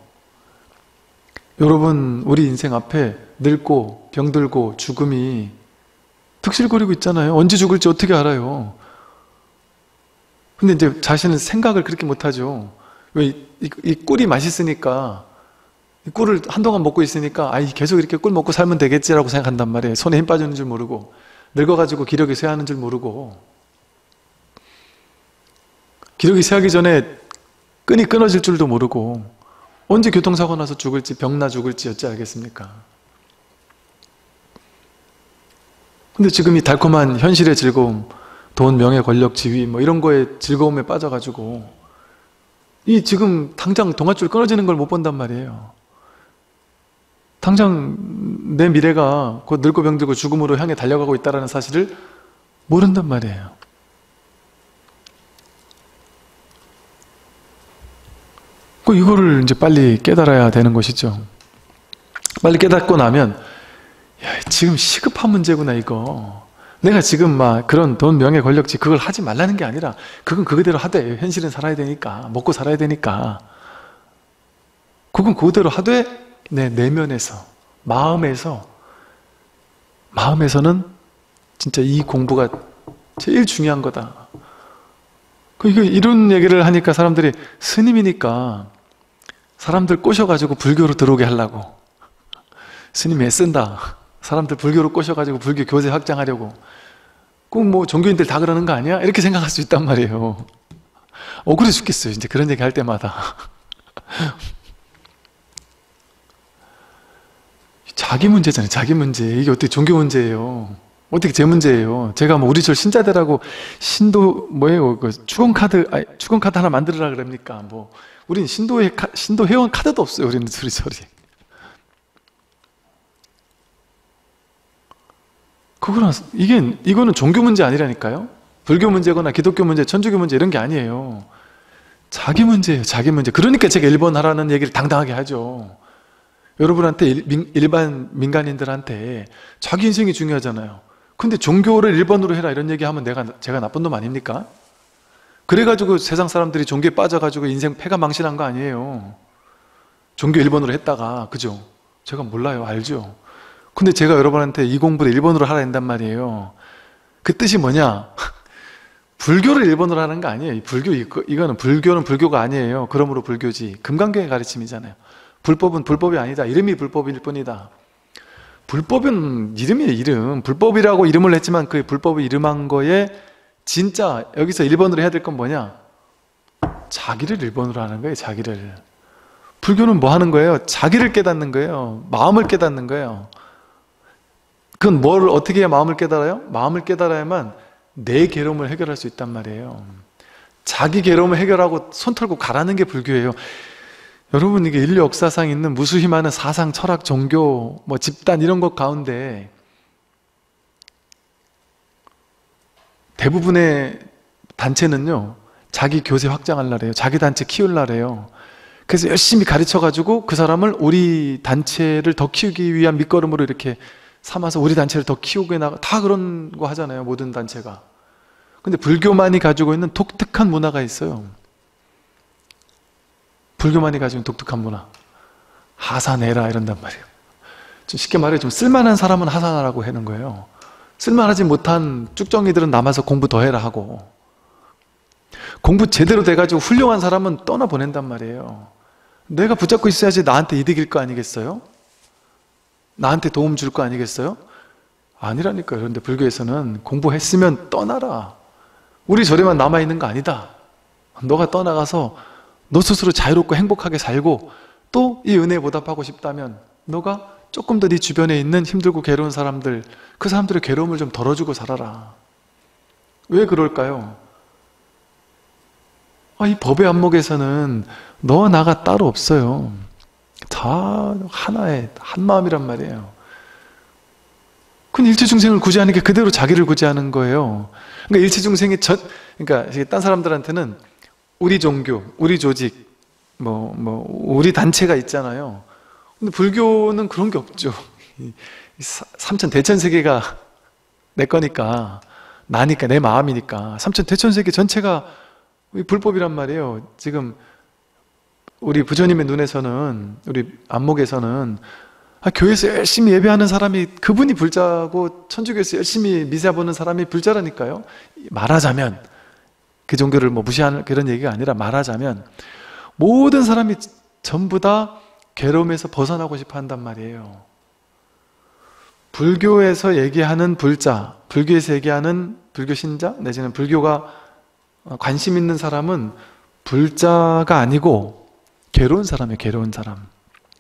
여러분 우리 인생 앞에 늙고 병들고 죽음이 득실거리고 있잖아요. 언제 죽을지 어떻게 알아요? 근데 이제 자신은 생각을 그렇게 못하죠. 왜 이, 이 꿀이 맛있으니까 꿀을 한동안 먹고 있으니까 아이 계속 이렇게 꿀 먹고 살면 되겠지라고 생각한단 말이에요. 손에 힘 빠지는 줄 모르고, 늙어가지고 기력이 쇠하는 줄 모르고, 기력이 쇠하기 전에 끈이 끊어질 줄도 모르고, 언제 교통사고 나서 죽을지, 병나 죽을지 어찌 알겠습니까? 근데 지금 이 달콤한 현실의 즐거움, 돈, 명예, 권력, 지위 뭐 이런 거에 즐거움에 빠져가지고 이 지금 당장 동아줄 끊어지는 걸 못 본단 말이에요. 당장 내 미래가 곧 늙고 병들고 죽음으로 향해 달려가고 있다는 사실을 모른단 말이에요. 그 이거를 이제 빨리 깨달아야 되는 것이죠. 빨리 깨닫고 나면 야, 지금 시급한 문제구나 이거. 내가 지금 막 그런 돈, 명예, 권력지 그걸 하지 말라는 게 아니라 그건 그거대로 하되 현실은 살아야 되니까, 먹고 살아야 되니까 그건 그거대로 하되 내 내면에서, 마음에서 마음에서는 진짜 이 공부가 제일 중요한 거다. 그 이거 이런 얘기를 하니까 사람들이 스님이니까 사람들 꼬셔가지고 불교로 들어오게 하려고, 스님이 애쓴다, 사람들 불교로 꼬셔가지고 불교 교제 확장하려고, 꼭 뭐 종교인들 다 그러는 거 아니야? 이렇게 생각할 수 있단 말이에요. 억울해 죽겠어요 이제 그런 얘기 할 때마다. 자기 문제잖아요. 자기 문제. 이게 어떻게 종교 문제예요? 어떻게 제 문제예요? 제가 뭐 우리 절 신자들하고 신도 뭐예요? 그 축원 카드, 아니, 축원 카드 하나 만들어라 그럽니까? 뭐 우린 신도회 신도 회원 카드도 없어요. 우리는 우리 절이. 그거는 이게 이거는 종교 문제 아니라니까요. 불교 문제거나 기독교 문제, 천주교 문제 이런 게 아니에요. 자기 문제예요. 자기 문제. 그러니까 제가 일 번 하라는 얘기를 당당하게 하죠. 여러분한테 일, 일반 민간인들한테 자기 인생이 중요하잖아요. 근데 종교를 일 번으로 해라 이런 얘기하면 내가 제가 나쁜 놈 아닙니까? 그래가지고 세상 사람들이 종교에 빠져가지고 인생 패가 망신한 거 아니에요. 종교 일 번으로 했다가, 그죠? 제가 몰라요. 알죠? 근데 제가 여러분한테 이 공부를 일 번으로 하라 한단 말이에요. 그 뜻이 뭐냐? 불교를 일 번으로 하는 거 아니에요. 불교, 이거, 이거는 불교는 불교가 아니에요. 그러므로 불교지. 금강경의 가르침이잖아요. 불법은 불법이 아니다. 이름이 불법일 뿐이다. 불법은 이름이에요. 이름. 불법이라고 이름을 했지만 그 불법을 이름한 거에 진짜 여기서 일 번으로 해야 될 건 뭐냐? 자기를 일 번으로 하는 거예요. 자기를. 불교는 뭐 하는 거예요? 자기를 깨닫는 거예요. 마음을 깨닫는 거예요. 그건 뭘 어떻게 해야 마음을 깨달아요? 마음을 깨달아야만 내 괴로움을 해결할 수 있단 말이에요. 자기 괴로움을 해결하고 손 털고 가라는 게 불교예요. 여러분, 이게 인류 역사상 있는 무수히 많은 사상, 철학, 종교, 뭐 집단 이런 것 가운데 대부분의 단체는요, 자기 교세 확장하려래요. 자기 단체 키우려래요. 그래서 열심히 가르쳐가지고 그 사람을 우리 단체를 더 키우기 위한 밑거름으로 이렇게 삼아서 우리 단체를 더 키우게 나가, 다 그런 거 하잖아요. 모든 단체가. 근데 불교만이 가지고 있는 독특한 문화가 있어요. 불교만이 가지고 있는 독특한 문화. 하사내라 이런단 말이에요. 좀 쉽게 말해 좀 쓸만한 사람은 하사하라고 하는 거예요. 쓸만하지 못한 쭉정이들은 남아서 공부 더 해라 하고, 공부 제대로 돼가지고 훌륭한 사람은 떠나보낸단 말이에요. 내가 붙잡고 있어야지 나한테 이득일 거 아니겠어요? 나한테 도움 줄 거 아니겠어요? 아니라니까요. 그런데 불교에서는 공부했으면 떠나라. 우리 절에만 남아있는 거 아니다. 너가 떠나가서 너 스스로 자유롭고 행복하게 살고 또 이 은혜에 보답하고 싶다면 너가 조금 더 네 주변에 있는 힘들고 괴로운 사람들, 그 사람들의 괴로움을 좀 덜어주고 살아라. 왜 그럴까요? 아, 이 법의 안목에서는 너와 나가 따로 없어요. 다 하나의 한 마음이란 말이에요. 그건 일체중생을 구제하는 게 그대로 자기를 구제하는 거예요. 그러니까 일체중생이 전, 그러니까 딴 사람들한테는 우리 종교, 우리 조직, 뭐, 뭐, 우리 단체가 있잖아요. 근데 불교는 그런 게 없죠. 삼천 대천세계가 내 거니까, 나니까, 내 마음이니까. 삼천 대천세계 전체가 불법이란 말이에요. 지금 우리 부처님의 눈에서는, 우리 안목에서는 아, 교회에서 열심히 예배하는 사람이 그분이 불자고 천주교에서 열심히 미사 보는 사람이 불자라니까요. 말하자면, 그 종교를 뭐 무시하는 그런 얘기가 아니라 말하자면 모든 사람이 전부 다 괴로움에서 벗어나고 싶어 한단 말이에요. 불교에서 얘기하는 불자, 불교에서 얘기하는 불교 신자, 내지는 불교가 관심 있는 사람은 불자가 아니고 괴로운 사람이에요. 괴로운 사람.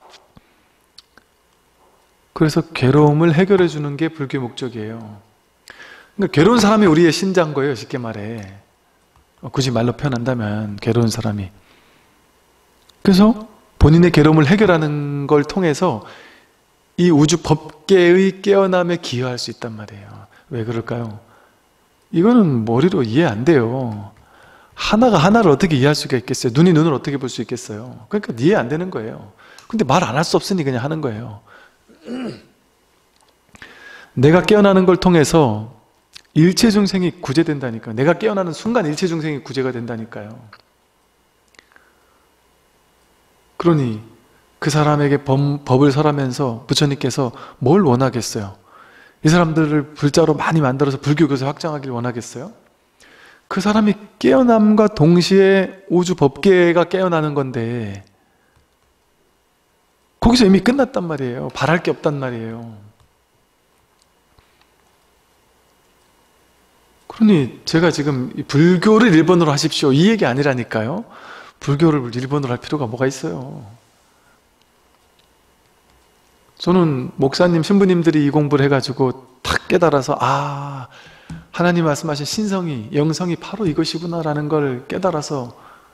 그래서 괴로움을 해결해 주는 게 불교의 목적이에요. 그러니까 괴로운 사람이 우리의 신자인 거예요. 쉽게 말해. 굳이 말로 표현한다면 괴로운 사람이. 그래서 본인의 괴로움을 해결하는 걸 통해서 이 우주 법계의 깨어남에 기여할 수 있단 말이에요. 왜 그럴까요? 이거는 머리로 이해 안 돼요. 하나가 하나를 어떻게 이해할 수가 있겠어요? 눈이 눈을 어떻게 볼 수 있겠어요? 그러니까 이해 안 되는 거예요. 근데 말 안 할 수 없으니 그냥 하는 거예요. 내가 깨어나는 걸 통해서 일체 중생이 구제된다니까요. 내가 깨어나는 순간 일체 중생이 구제가 된다니까요. 그러니 그 사람에게 법, 법을 설하면서 부처님께서 뭘 원하겠어요? 이 사람들을 불자로 많이 만들어서 불교교사 확장하길 원하겠어요? 그 사람이 깨어남과 동시에 우주 법계가 깨어나는 건데 거기서 이미 끝났단 말이에요. 바랄 게 없단 말이에요. 그러니 제가 지금 불교를 일본어로 하십시오 이 얘기 아니라니까요. 불교를 일본어로 할 필요가 뭐가 있어요. 저는 목사님, 신부님들이 이 공부를 해가지고 탁 깨달아서 아, 하나님 말씀하신 신성이, 영성이 바로 이것이구나 라는 걸 깨달아서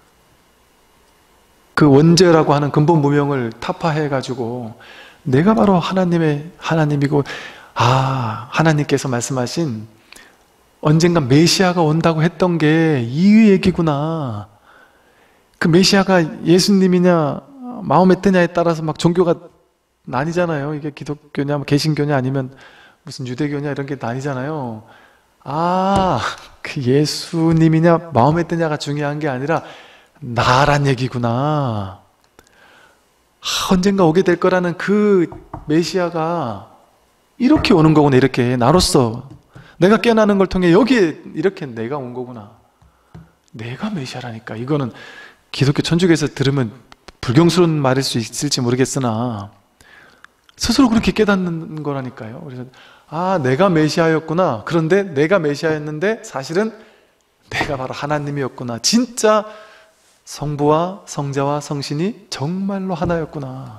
그 원죄라고 하는 근본 무명을 타파해가지고 내가 바로 하나님의 하나님이고 아, 하나님께서 말씀하신 언젠가 메시아가 온다고 했던 게 이 얘기구나. 그 메시아가 예수님이냐 마호메트냐에 따라서 막 종교가 나뉘잖아요. 이게 기독교냐 개신교냐 아니면 무슨 유대교냐 이런 게 나뉘잖아요. 아, 그 예수님이냐 마호메트냐가 중요한 게 아니라 나란 얘기구나. 아, 언젠가 오게 될 거라는 그 메시아가 이렇게 오는 거구나. 이렇게 나로서 내가 깨어나는 걸 통해 여기에 이렇게 내가 온 거구나. 내가 메시아라니까. 이거는 기독교 천주교에서 들으면 불경스러운 말일 수 있을지 모르겠으나 스스로 그렇게 깨닫는 거라니까요. 그래서 아, 내가 메시아였구나. 그런데 내가 메시아였는데 사실은 내가 바로 하나님이었구나. 진짜 성부와 성자와 성신이 정말로 하나였구나.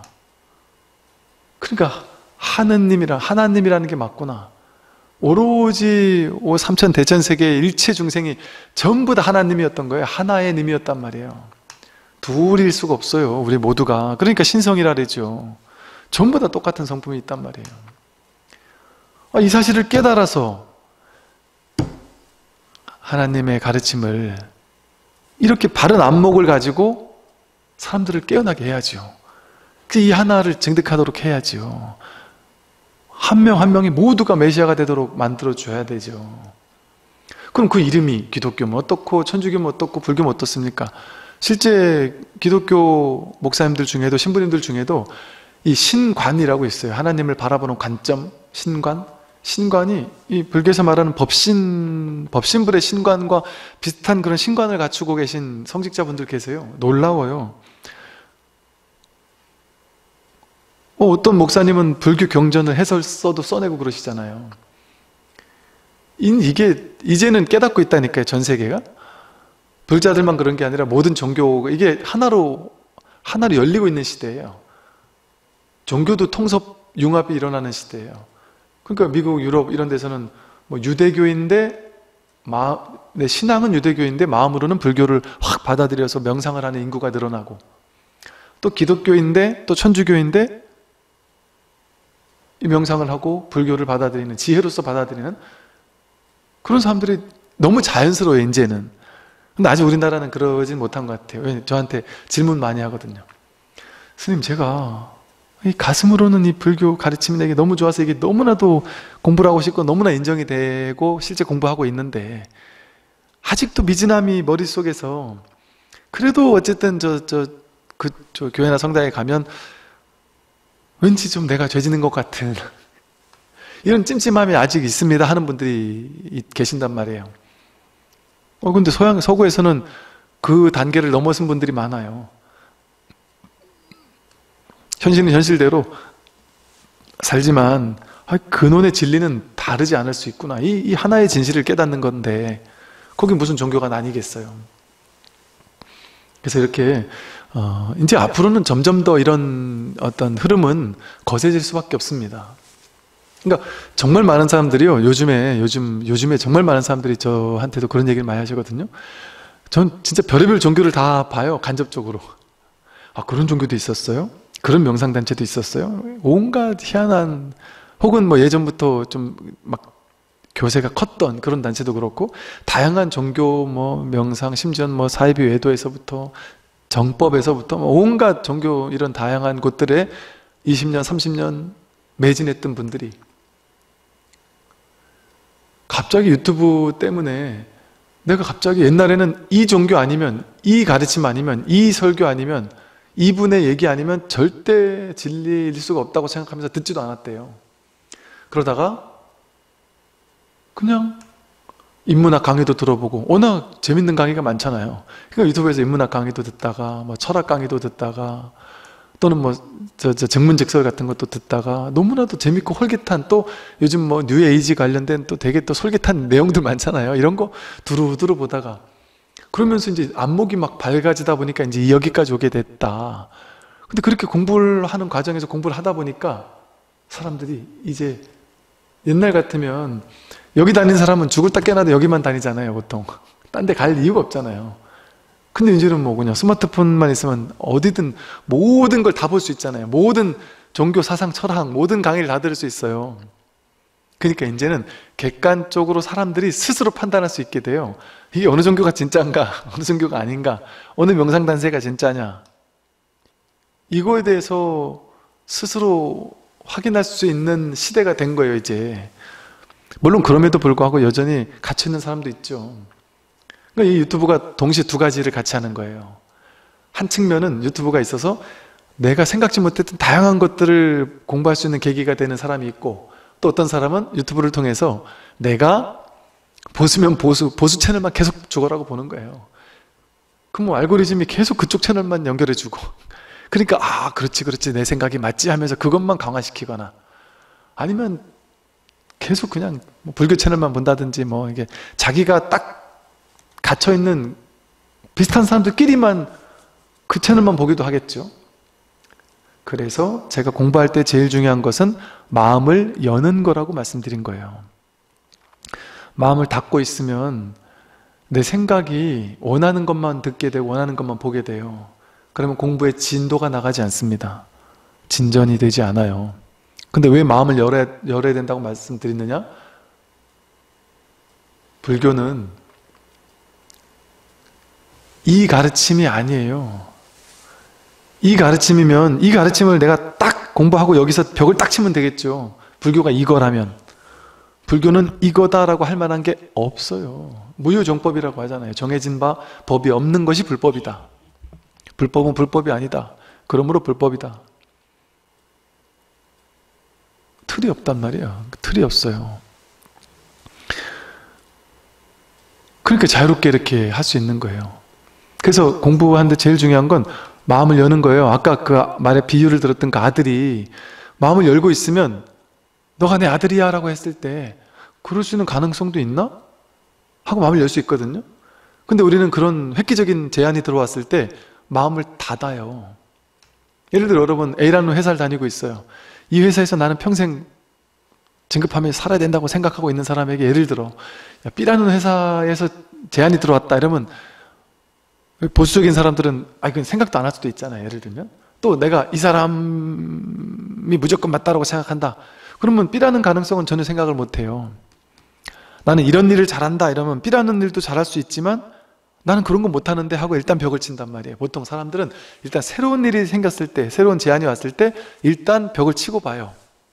그러니까 하느님이라 하나님이라는 게 맞구나. 오로지 오 삼천 대천 세계의 일체 중생이 전부 다 하나님이었던 거예요. 하나의 님이었단 말이에요. 둘일 수가 없어요. 우리 모두가. 그러니까 신성이라 그러죠. 전부 다 똑같은 성품이 있단 말이에요. 아, 이 사실을 깨달아서 하나님의 가르침을 이렇게 바른 안목을 가지고 사람들을 깨어나게 해야죠. 이 하나를 증득하도록 해야죠. 한 명 한 명이 모두가 메시아가 되도록 만들어줘야 되죠. 그럼 그 이름이 기독교면 어떻고 천주교면 어떻고 불교면 어떻습니까? 실제 기독교 목사님들 중에도 신부님들 중에도 이 신관이라고 있어요. 하나님을 바라보는 관점, 신관. 신관이 이 불교에서 말하는 법신, 법신불의 신관과 비슷한 그런 신관을 갖추고 계신 성직자분들 계세요. 놀라워요. 어, 어떤 목사님은 불교 경전을 해설 써도 써내고 그러시잖아요. 이게 이제는 깨닫고 있다니까요. 전 세계가. 불자들만 그런 게 아니라 모든 종교가 이게 하나로 하나로 열리고 있는 시대예요. 종교도 통섭 융합이 일어나는 시대예요. 그러니까 미국, 유럽 이런 데서는 뭐 유대교인데 마, 네, 신앙은 유대교인데 마음으로는 불교를 확 받아들여서 명상을 하는 인구가 늘어나고, 또 기독교인데 또 천주교인데 이 명상을 하고 불교를 받아들이는, 지혜로서 받아들이는 그런 사람들이 너무 자연스러워요, 이제는. 근데 아직 우리나라는 그러진 못한 것 같아요. 왜? 저한테 질문 많이 하거든요. 스님, 제가 이 가슴으로는 이 불교 가르침이 내게 너무 좋아서 이게 너무나도 공부를 하고 싶고 너무나 인정이 되고 실제 공부하고 있는데 아직도 미진함이 머릿속에서, 그래도 어쨌든 저, 저, 그, 저 교회나 성당에 가면 왠지 좀 내가 죄 짓는 것 같은 이런 찜찜함이 아직 있습니다 하는 분들이 계신단 말이에요. 어, 근데 서양, 서구에서는 그 단계를 넘어선 분들이 많아요. 현실은 현실대로 살지만 아, 근원의 진리는 다르지 않을 수 있구나. 이, 이 하나의 진실을 깨닫는 건데 거기 무슨 종교가 나뉘겠어요. 그래서 이렇게 어, 이제 앞으로는 점점 더 이런 어떤 흐름은 거세질 수밖에 없습니다. 그러니까 정말 많은 사람들이요, 요즘에 요즘 요즘에 정말 많은 사람들이 저한테도 그런 얘기를 많이 하시거든요. 전 진짜 별의별 종교를 다 봐요, 간접적으로. 아, 그런 종교도 있었어요? 그런 명상단체도 있었어요? 온갖 희한한, 혹은 뭐 예전부터 좀 막 교세가 컸던 그런 단체도 그렇고, 다양한 종교, 뭐 명상, 심지어 뭐 사이비 외도에서부터 정법에서부터 뭐 온갖 종교 이런 다양한 곳들에 이십 년, 삼십 년 매진했던 분들이 갑자기 유튜브 때문에 내가 갑자기 옛날에는 이 종교 아니면, 이 가르침 아니면, 이 설교 아니면, 이분의 얘기 아니면 절대 진리일 수가 없다고 생각하면서 듣지도 않았대요. 그러다가 그냥 인문학 강의도 들어보고, 워낙 재밌는 강의가 많잖아요. 그러니까 유튜브에서 인문학 강의도 듣다가 뭐 철학 강의도 듣다가 또는 뭐 저, 저 정문직설 같은 것도 듣다가 너무나도 재밌고 솔깃한, 또 요즘 뭐 뉴에이지 관련된 또 되게 또 솔깃한 내용들 많잖아요. 이런 거 두루두루 보다가 그러면서 이제 안목이 막 밝아지다 보니까 이제 여기까지 오게 됐다. 근데 그렇게 공부를 하는 과정에서 공부를 하다 보니까 사람들이 이제 옛날 같으면 여기 다니는 사람은 죽을 딱 깨나도 여기만 다니잖아요, 보통. 딴 데 갈 이유가 없잖아요. 근데 이제는 뭐 그냥 스마트폰만 있으면 어디든 모든 걸 다 볼 수 있잖아요. 모든 종교, 사상, 철학, 모든 강의를 다 들을 수 있어요. 그러니까 이제는 객관적으로 사람들이 스스로 판단할 수 있게 돼요. 이게 어느 종교가 진짜인가, 어느 종교가 아닌가, 어느 명상단체가 진짜냐, 이거에 대해서 스스로 확인할 수 있는 시대가 된 거예요, 이제. 물론 그럼에도 불구하고 여전히 갇혀있는 사람도 있죠. 그러니까 이 유튜브가 동시에 두 가지를 같이 하는 거예요. 한 측면은 유튜브가 있어서 내가 생각지 못했던 다양한 것들을 공부할 수 있는 계기가 되는 사람이 있고, 또 어떤 사람은 유튜브를 통해서 내가 보수면 보수, 보수 채널만 계속 죽어라고 보는 거예요. 그럼 뭐 알고리즘이 계속 그쪽 채널만 연결해주고, 그러니까 아 그렇지 그렇지 내 생각이 맞지 하면서 그것만 강화시키거나, 아니면 계속 그냥 뭐 불교 채널만 본다든지, 뭐 이게 자기가 딱 갇혀있는 비슷한 사람들끼리만 그 채널만 보기도 하겠죠. 그래서 제가 공부할 때 제일 중요한 것은 마음을 여는 거라고 말씀드린 거예요. 마음을 닫고 있으면 내 생각이 원하는 것만 듣게 되고 원하는 것만 보게 돼요. 그러면 공부의 진도가 나가지 않습니다. 진전이 되지 않아요. 근데 왜 마음을 열어야, 열어야 된다고 말씀드리느냐? 불교는 이 가르침이 아니에요. 이 가르침이면 이 가르침을 내가 딱 공부하고 여기서 벽을 딱 치면 되겠죠. 불교가 이거라면. 불교는 이거다라고 할 만한 게 없어요. 무유정법이라고 하잖아요. 정해진 바 법이 없는 것이 불법이다. 불법은 불법이 아니다. 그러므로 불법이다. 틀이 없단 말이에요. 틀이 없어요. 그러니까 자유롭게 이렇게 할 수 있는 거예요. 그래서 공부하는데 제일 중요한 건 마음을 여는 거예요. 아까 그 말의 비유를 들었던 그 아들이 마음을 열고 있으면 너가 내 아들이야 라고 했을 때 그럴 수 있는 가능성도 있나? 하고 마음을 열 수 있거든요. 근데 우리는 그런 획기적인 제안이 들어왔을 때 마음을 닫아요. 예를 들어 여러분 A라는 회사를 다니고 있어요. 이 회사에서 나는 평생 진급하면서 살아야 된다고 생각하고 있는 사람에게 예를 들어 B라는 회사에서 제안이 들어왔다 이러면 보수적인 사람들은 아 이건 생각도 안 할 수도 있잖아요. 예를 들면 또 내가 이 사람이 무조건 맞다라고 생각한다. 그러면 B라는 가능성은 전혀 생각을 못해요. 나는 이런 일을 잘한다 이러면 B라는 일도 잘할 수 있지만 나는 그런 거 못하는데 하고 일단 벽을 친단 말이에요. 보통 사람들은 일단 새로운 일이 생겼을 때, 새로운 제안이 왔을 때 일단 벽을 치고 봐요.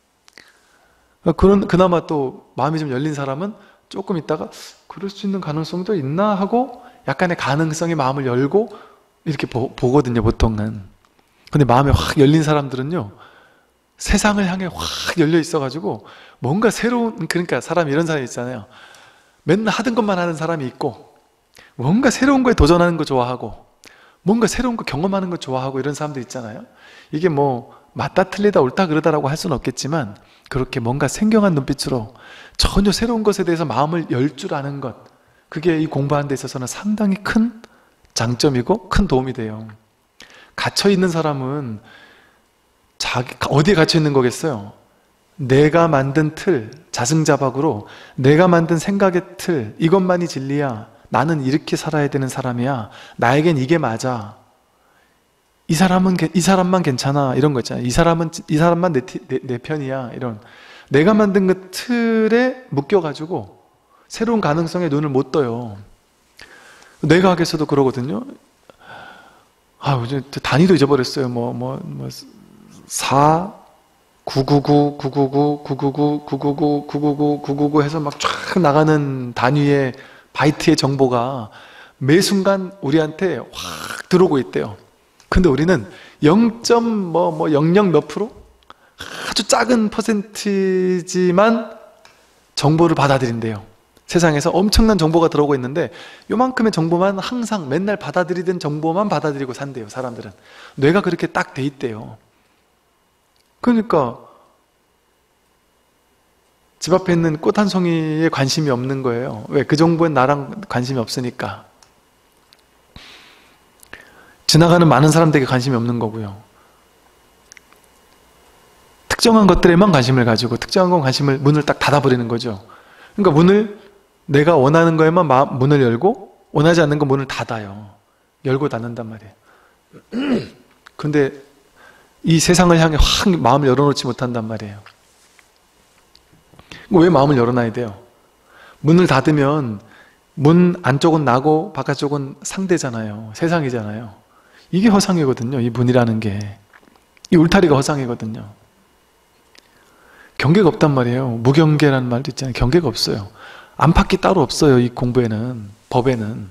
그런, 그나마 또 마음이 좀 열린 사람은 조금 있다가 그럴 수 있는 가능성도 있나 하고 약간의 가능성에 마음을 열고 이렇게 보, 보거든요, 보통은. 근데 마음이 확 열린 사람들은요, 세상을 향해 확 열려 있어가지고 뭔가 새로운, 그러니까 사람 이런 사람이 있잖아요. 맨날 하던 것만 하는 사람이 있고 뭔가 새로운 거에 도전하는 거 좋아하고 뭔가 새로운 거 경험하는 거 좋아하고 이런 사람들 있잖아요. 이게 뭐 맞다 틀리다 옳다 그러다라고 할 수는 없겠지만 그렇게 뭔가 생경한 눈빛으로 전혀 새로운 것에 대해서 마음을 열 줄 아는 것, 그게 이 공부하는 데 있어서는 상당히 큰 장점이고 큰 도움이 돼요. 갇혀있는 사람은 자기, 어디에 갇혀있는 거겠어요? 내가 만든 틀, 자승자박으로 내가 만든 생각의 틀, 이것만이 진리야. 나는 이렇게 살아야 되는 사람이야. 나에겐 이게 맞아. 이 사람은 이 사람만 괜찮아. 이런 거 있잖아요. 이 사람은 이 사람만 내, 내, 내 편이야. 이런 내가 만든 그 틀에 묶여가지고 새로운 가능성에 눈을 못 떠요. 내과학에서도 그러거든요. 아, 이제 단위도 잊어버렸어요. 뭐, 뭐, 뭐, 사, 구구구, 구구구, 구구구, 구구구, 구구구, 구구구 해서 막 쫙 나가는 단위의 바이트의 정보가 매 순간 우리한테 확 들어오고 있대요. 근데 우리는 영. 뭐, 뭐, 영영 몇 프로? 아주 작은 퍼센티지만 정보를 받아들인대요. 세상에서 엄청난 정보가 들어오고 있는데 요만큼의 정보만 항상 맨날 받아들이던 정보만 받아들이고 산대요. 사람들은 뇌가 그렇게 딱 돼 있대요. 그러니까 집 앞에 있는 꽃 한 송이에 관심이 없는 거예요. 왜? 그 정보엔 나랑 관심이 없으니까. 지나가는 많은 사람들에게 관심이 없는 거고요. 특정한 것들에만 관심을 가지고 특정한 건 관심을 문을 딱 닫아버리는 거죠. 그러니까 문을 내가 원하는 거에만 마, 문을 열고 원하지 않는 거 문을 닫아요. 열고 닫는단 말이에요. 근데 이 세상을 향해 확 마음을 열어놓지 못한단 말이에요. 왜 마음을 열어놔야 돼요? 문을 닫으면 문 안쪽은 나고 바깥쪽은 상대잖아요. 세상이잖아요. 이게 허상이거든요. 이 문이라는 게. 이 울타리가 허상이거든요. 경계가 없단 말이에요. 무경계라는 말도 있잖아요. 경계가 없어요. 안팎이 따로 없어요. 이 공부에는, 법에는.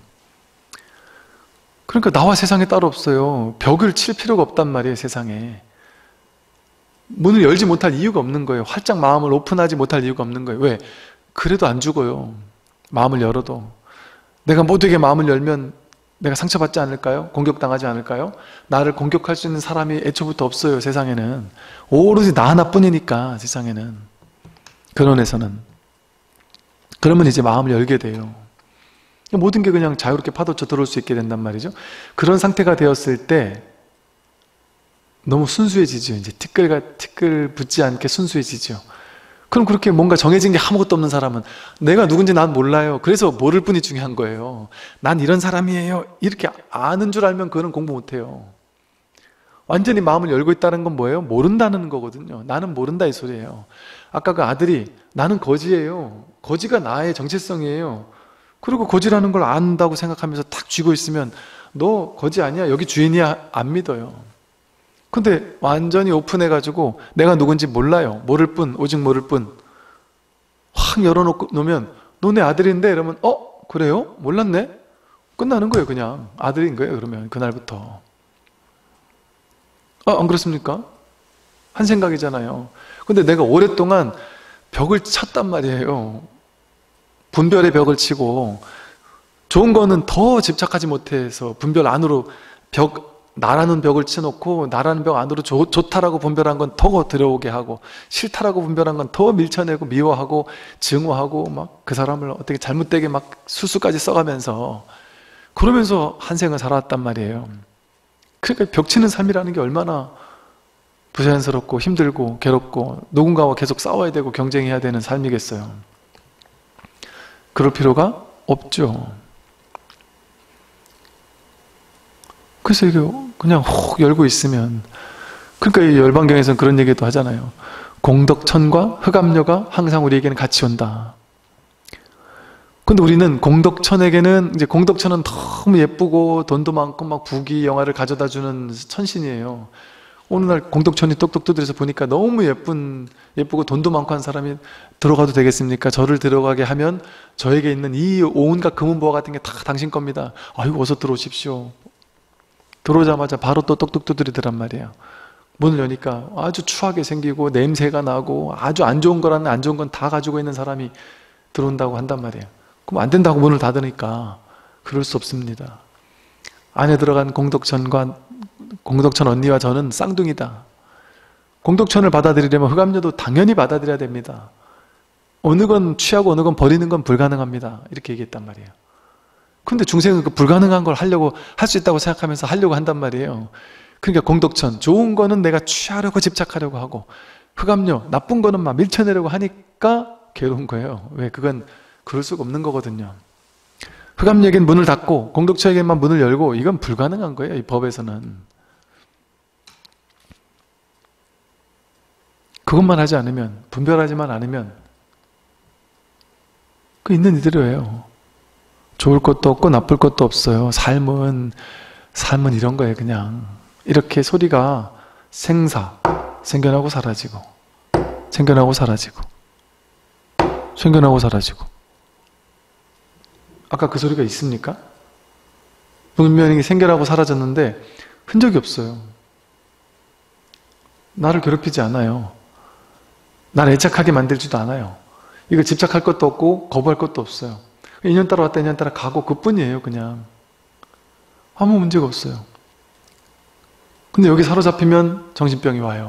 그러니까 나와 세상에 따로 없어요. 벽을 칠 필요가 없단 말이에요. 세상에. 문을 열지 못할 이유가 없는 거예요. 활짝 마음을 오픈하지 못할 이유가 없는 거예요. 왜? 그래도 안 죽어요. 마음을 열어도. 내가 모두에게 마음을 열면 내가 상처받지 않을까요? 공격당하지 않을까요? 나를 공격할 수 있는 사람이 애초부터 없어요. 세상에는. 오로지 나 하나뿐이니까 세상에는. 근원에서는. 그러면 이제 마음을 열게 돼요. 모든 게 그냥 자유롭게 파도쳐 들어올 수 있게 된단 말이죠. 그런 상태가 되었을 때 너무 순수해지죠. 이제 티끌과 티끌 붙지 않게 순수해지죠. 그럼 그렇게 뭔가 정해진 게 아무것도 없는 사람은 내가 누군지 난 몰라요. 그래서 모를 뿐이 중요한 거예요. 난 이런 사람이에요. 이렇게 아는 줄 알면 그거는 공부 못해요. 완전히 마음을 열고 있다는 건 뭐예요? 모른다는 거거든요. 나는 모른다 이 소리예요. 아까 그 아들이 나는 거지예요. 거지가 나의 정체성이에요. 그리고 거지라는 걸 안다고 생각하면서 탁 쥐고 있으면 너 거지 아니야? 여기 주인이야? 안 믿어요. 근데 완전히 오픈해가지고 내가 누군지 몰라요. 모를 뿐, 오직 모를 뿐. 확 열어놓으면 너 내 아들인데? 이러면 어? 그래요? 몰랐네? 끝나는 거예요. 그냥 아들인 거예요. 그러면 그날부터. 아, 안 그렇습니까? 한 생각이잖아요. 근데 내가 오랫동안 벽을 쳤단 말이에요. 분별의 벽을 치고 좋은 거는 더 집착하지 못해서 분별 안으로 벽, 나라는 벽을 쳐놓고 나라는 벽 안으로 좋, 좋다라고 분별한 건 더 들어오게 하고 싫다라고 분별한 건 더 밀쳐내고 미워하고 증오하고 막 그 사람을 어떻게 잘못되게 막 수수까지 써가면서 그러면서 한 생을 살아왔단 말이에요. 그러니까 벽 치는 삶이라는 게 얼마나 부자연스럽고 힘들고 괴롭고 누군가와 계속 싸워야 되고 경쟁해야 되는 삶이겠어요. 그럴 필요가 없죠. 그래서 이게 그냥 혹 열고 있으면, 그러니까 이 열반경에서는 그런 얘기도 하잖아요. 공덕천과 흑암녀가 항상 우리에게는 같이 온다. 근데 우리는 공덕천에게는, 이제 공덕천은 너무 예쁘고 돈도 많고 막 부귀 영화를 가져다 주는 천신이에요. 어느 날 공덕천이 똑똑 두드려서 보니까 너무 예쁜, 예쁘고 돈도 많고 한 사람이 들어가도 되겠습니까? 저를 들어가게 하면 저에게 있는 이 온갖 금은보화 같은 게 다 당신 겁니다. 아이고 어서 들어오십시오. 들어오자마자 바로 또 똑똑 두드리더란 말이에요. 문을 여니까 아주 추하게 생기고 냄새가 나고 아주 안 좋은 거라는 안 좋은 건 다 가지고 있는 사람이 들어온다고 한단 말이에요. 그럼 안 된다고 문을 닫으니까 그럴 수 없습니다. 안에 들어간 공덕천과 공덕천 언니와 저는 쌍둥이다. 공덕천을 받아들이려면 흑암료도 당연히 받아들여야 됩니다. 어느 건 취하고 어느 건 버리는 건 불가능합니다. 이렇게 얘기했단 말이에요. 근데 중생은 그 불가능한 걸 하려고, 할 수 있다고 생각하면서 하려고 한단 말이에요. 그러니까 공덕천, 좋은 거는 내가 취하려고 집착하려고 하고, 흑암료, 나쁜 거는 막 밀쳐내려고 하니까 괴로운 거예요. 왜? 그건 그럴 수가 없는 거거든요. 흑암료에겐 문을 닫고 공덕천에게만 문을 열고, 이건 불가능한 거예요. 이 법에서는. 그것만 하지 않으면, 분별하지만 않으면 그 있는 이대로예요. 좋을 것도 없고 나쁠 것도 없어요. 삶은 삶은 이런 거예요. 그냥 이렇게 소리가 생사, 생겨나고 사라지고, 생겨나고 사라지고, 생겨나고 사라지고. 아까 그 소리가 있습니까? 분명히 생겨나고 사라졌는데 흔적이 없어요. 나를 괴롭히지 않아요. 나를 애착하게 만들지도 않아요. 이거 집착할 것도 없고 거부할 것도 없어요. 인연 따라 왔다 인연 따라 가고 그뿐이에요. 그냥 아무 문제가 없어요. 근데 여기 사로잡히면 정신병이 와요.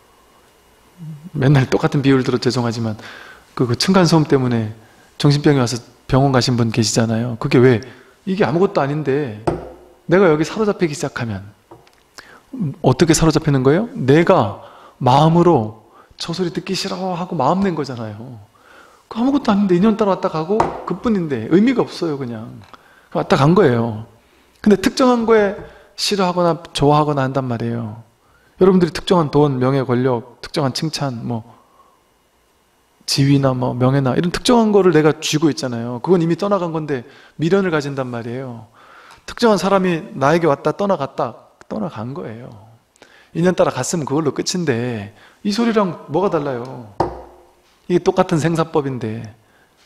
맨날 똑같은 비유를 들어 죄송하지만 그, 그 층간소음 때문에 정신병이 와서 병원 가신 분 계시잖아요. 그게 왜? 이게 아무것도 아닌데 내가 여기 사로잡히기 시작하면 어떻게 사로잡히는 거예요? 내가 마음으로 저 소리 듣기 싫어 하고 마음 낸 거잖아요. 아무것도 아닌데 인연 따라 왔다 가고 그뿐인데 의미가 없어요. 그냥 왔다 간 거예요. 근데 특정한 거에 싫어하거나 좋아하거나 한단 말이에요. 여러분들이 특정한 돈, 명예, 권력, 특정한 칭찬, 뭐 지위나 뭐 명예나 이런 특정한 거를 내가 쥐고 있잖아요. 그건 이미 떠나간 건데 미련을 가진단 말이에요. 특정한 사람이 나에게 왔다 떠나갔다 떠나간 거예요. 인연 따라 갔으면 그걸로 끝인데 이 소리랑 뭐가 달라요? 이게 똑같은 생사법인데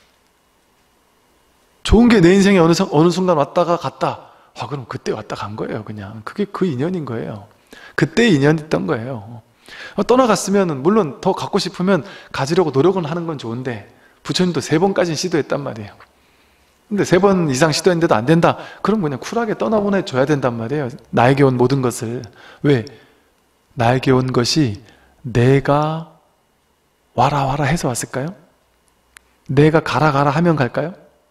좋은 게 내 인생에 어느, 어느 순간 왔다가 갔다. 아, 그럼 그때 왔다 간 거예요. 그냥 그게 그 인연인 거예요. 그때 인연이 있던 거예요. 떠나갔으면 물론 더 갖고 싶으면 가지려고 노력은 하는 건 좋은데 부처님도 세 번까지는 시도했단 말이에요. 근데 세 번 이상 시도했는데도 안 된다. 그럼 그냥 쿨하게 떠나보내줘야 된단 말이에요. 나에게 온 모든 것을. 왜? 나에게 온 것이 내가 와라 와라 해서 왔을까요? 내가 가라 가라 하면 갈까요?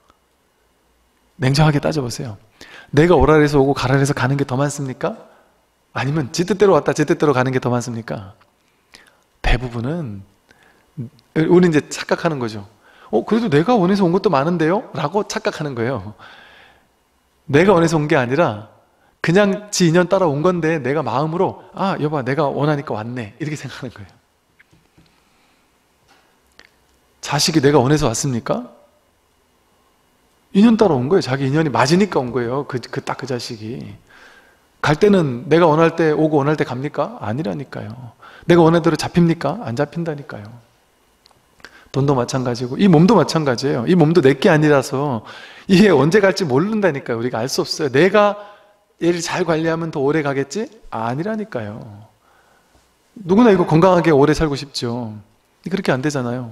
냉정하게 따져보세요. 내가 오라 해서 오고 가라 해서 가는 게 더 많습니까? 아니면 지 뜻대로 왔다 지 뜻대로 가는 게 더 많습니까? 대부분은 우리 이제 착각하는 거죠. 어 그래도 내가 원해서 온 것도 많은데요? 라고 착각하는 거예요. 내가 원해서 온 게 아니라 그냥 지 인연 따라 온 건데 내가 마음으로 아 여봐 내가 원하니까 왔네 이렇게 생각하는 거예요. 자식이 내가 원해서 왔습니까? 인연 따라 온 거예요. 자기 인연이 맞으니까 온 거예요. 그, 그, 딱 그 자식이. 갈 때는 내가 원할 때 오고 원할 때 갑니까? 아니라니까요. 내가 원하는 대로 잡힙니까? 안 잡힌다니까요. 돈도 마찬가지고 이 몸도 마찬가지예요. 이 몸도 내게 아니라서 이게 언제 갈지 모른다니까요. 우리가 알 수 없어요. 내가 얘를 잘 관리하면 더 오래 가겠지? 아니라니까요. 누구나 이거 건강하게 오래 살고 싶죠. 그렇게 안 되잖아요.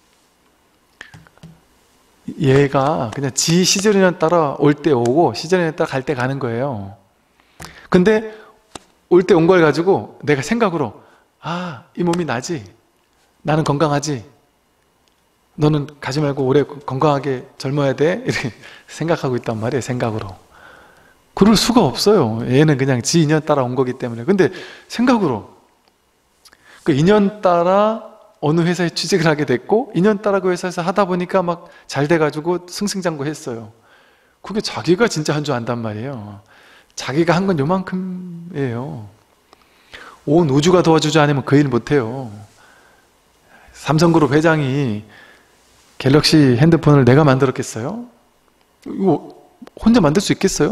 얘가 그냥 지 시절에 따라 올 때 오고 시절에 따라 갈 때 가는 거예요. 근데 올 때 온 걸 가지고 내가 생각으로 아, 이 몸이 나지? 나는 건강하지? 너는 가지 말고 오래 건강하게 젊어야 돼? 이렇게 생각하고 있단 말이에요. 생각으로. 그럴 수가 없어요. 얘는 그냥 지 인연 따라 온 거기 때문에. 근데 생각으로 그 인연 따라 어느 회사에 취직을 하게 됐고 인연 따라 그 회사에서 하다 보니까 막 잘 돼가지고 승승장구했어요. 그게 자기가 진짜 한 줄 안단 말이에요. 자기가 한 건 요만큼이에요. 온 우주가 도와주지 않으면 그 일 못해요. 삼성그룹 회장이 갤럭시 핸드폰을 내가 만들었겠어요? 이거 혼자 만들 수 있겠어요?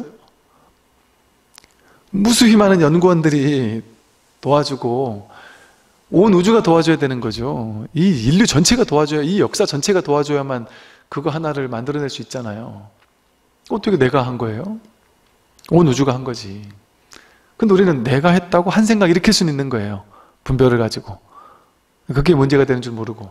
무수히 많은 연구원들이 도와주고 온 우주가 도와줘야 되는 거죠. 이 인류 전체가 도와줘야, 이 역사 전체가 도와줘야만 그거 하나를 만들어낼 수 있잖아요. 어떻게 내가 한 거예요? 온 우주가 한 거지. 근데 우리는 내가 했다고 한 생각 일으킬 수는 있는 거예요. 분별을 가지고. 그게 문제가 되는 줄 모르고.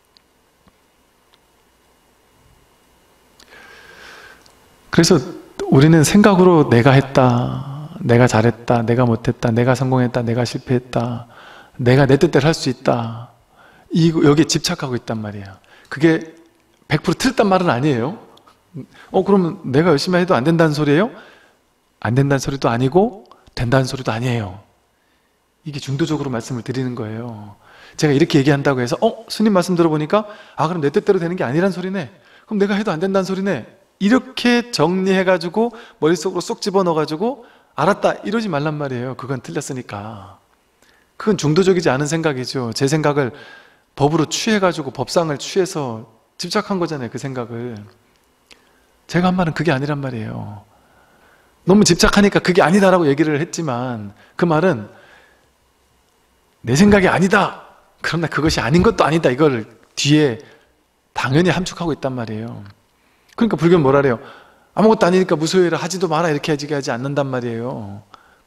그래서 우리는 생각으로 내가 했다, 내가 잘했다, 내가 못했다, 내가 성공했다, 내가 실패했다, 내가 내 뜻대로 할 수 있다. 이, 여기에 집착하고 있단 말이에요. 그게 백 퍼센트 틀렸단 말은 아니에요. 어, 그러면 내가 열심히 해도 안 된다는 소리예요? 안 된다는 소리도 아니고 된다는 소리도 아니에요. 이게 중도적으로 말씀을 드리는 거예요. 제가 이렇게 얘기한다고 해서 어? 스님 말씀 들어보니까 아 그럼 내 뜻대로 되는 게 아니란 소리네. 그럼 내가 해도 안 된다는 소리네. 이렇게 정리해가지고 머릿속으로 쏙 집어넣어가지고 알았다 이러지 말란 말이에요. 그건 틀렸으니까. 그건 중도적이지 않은 생각이죠. 제 생각을 법으로 취해가지고 법상을 취해서 집착한 거잖아요. 그 생각을. 제가 한 말은 그게 아니란 말이에요. 너무 집착하니까 그게 아니다라고 얘기를 했지만 그 말은 내 생각이 아니다. 그러나 그것이 아닌 것도 아니다. 이걸 뒤에 당연히 함축하고 있단 말이에요. 그러니까 불교는 뭐라 그래요? 아무것도 아니니까 무소유해라 하지도 마라 이렇게 하지 않는단 말이에요.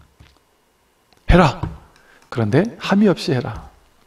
해라. 그런데 함의 없이 해라.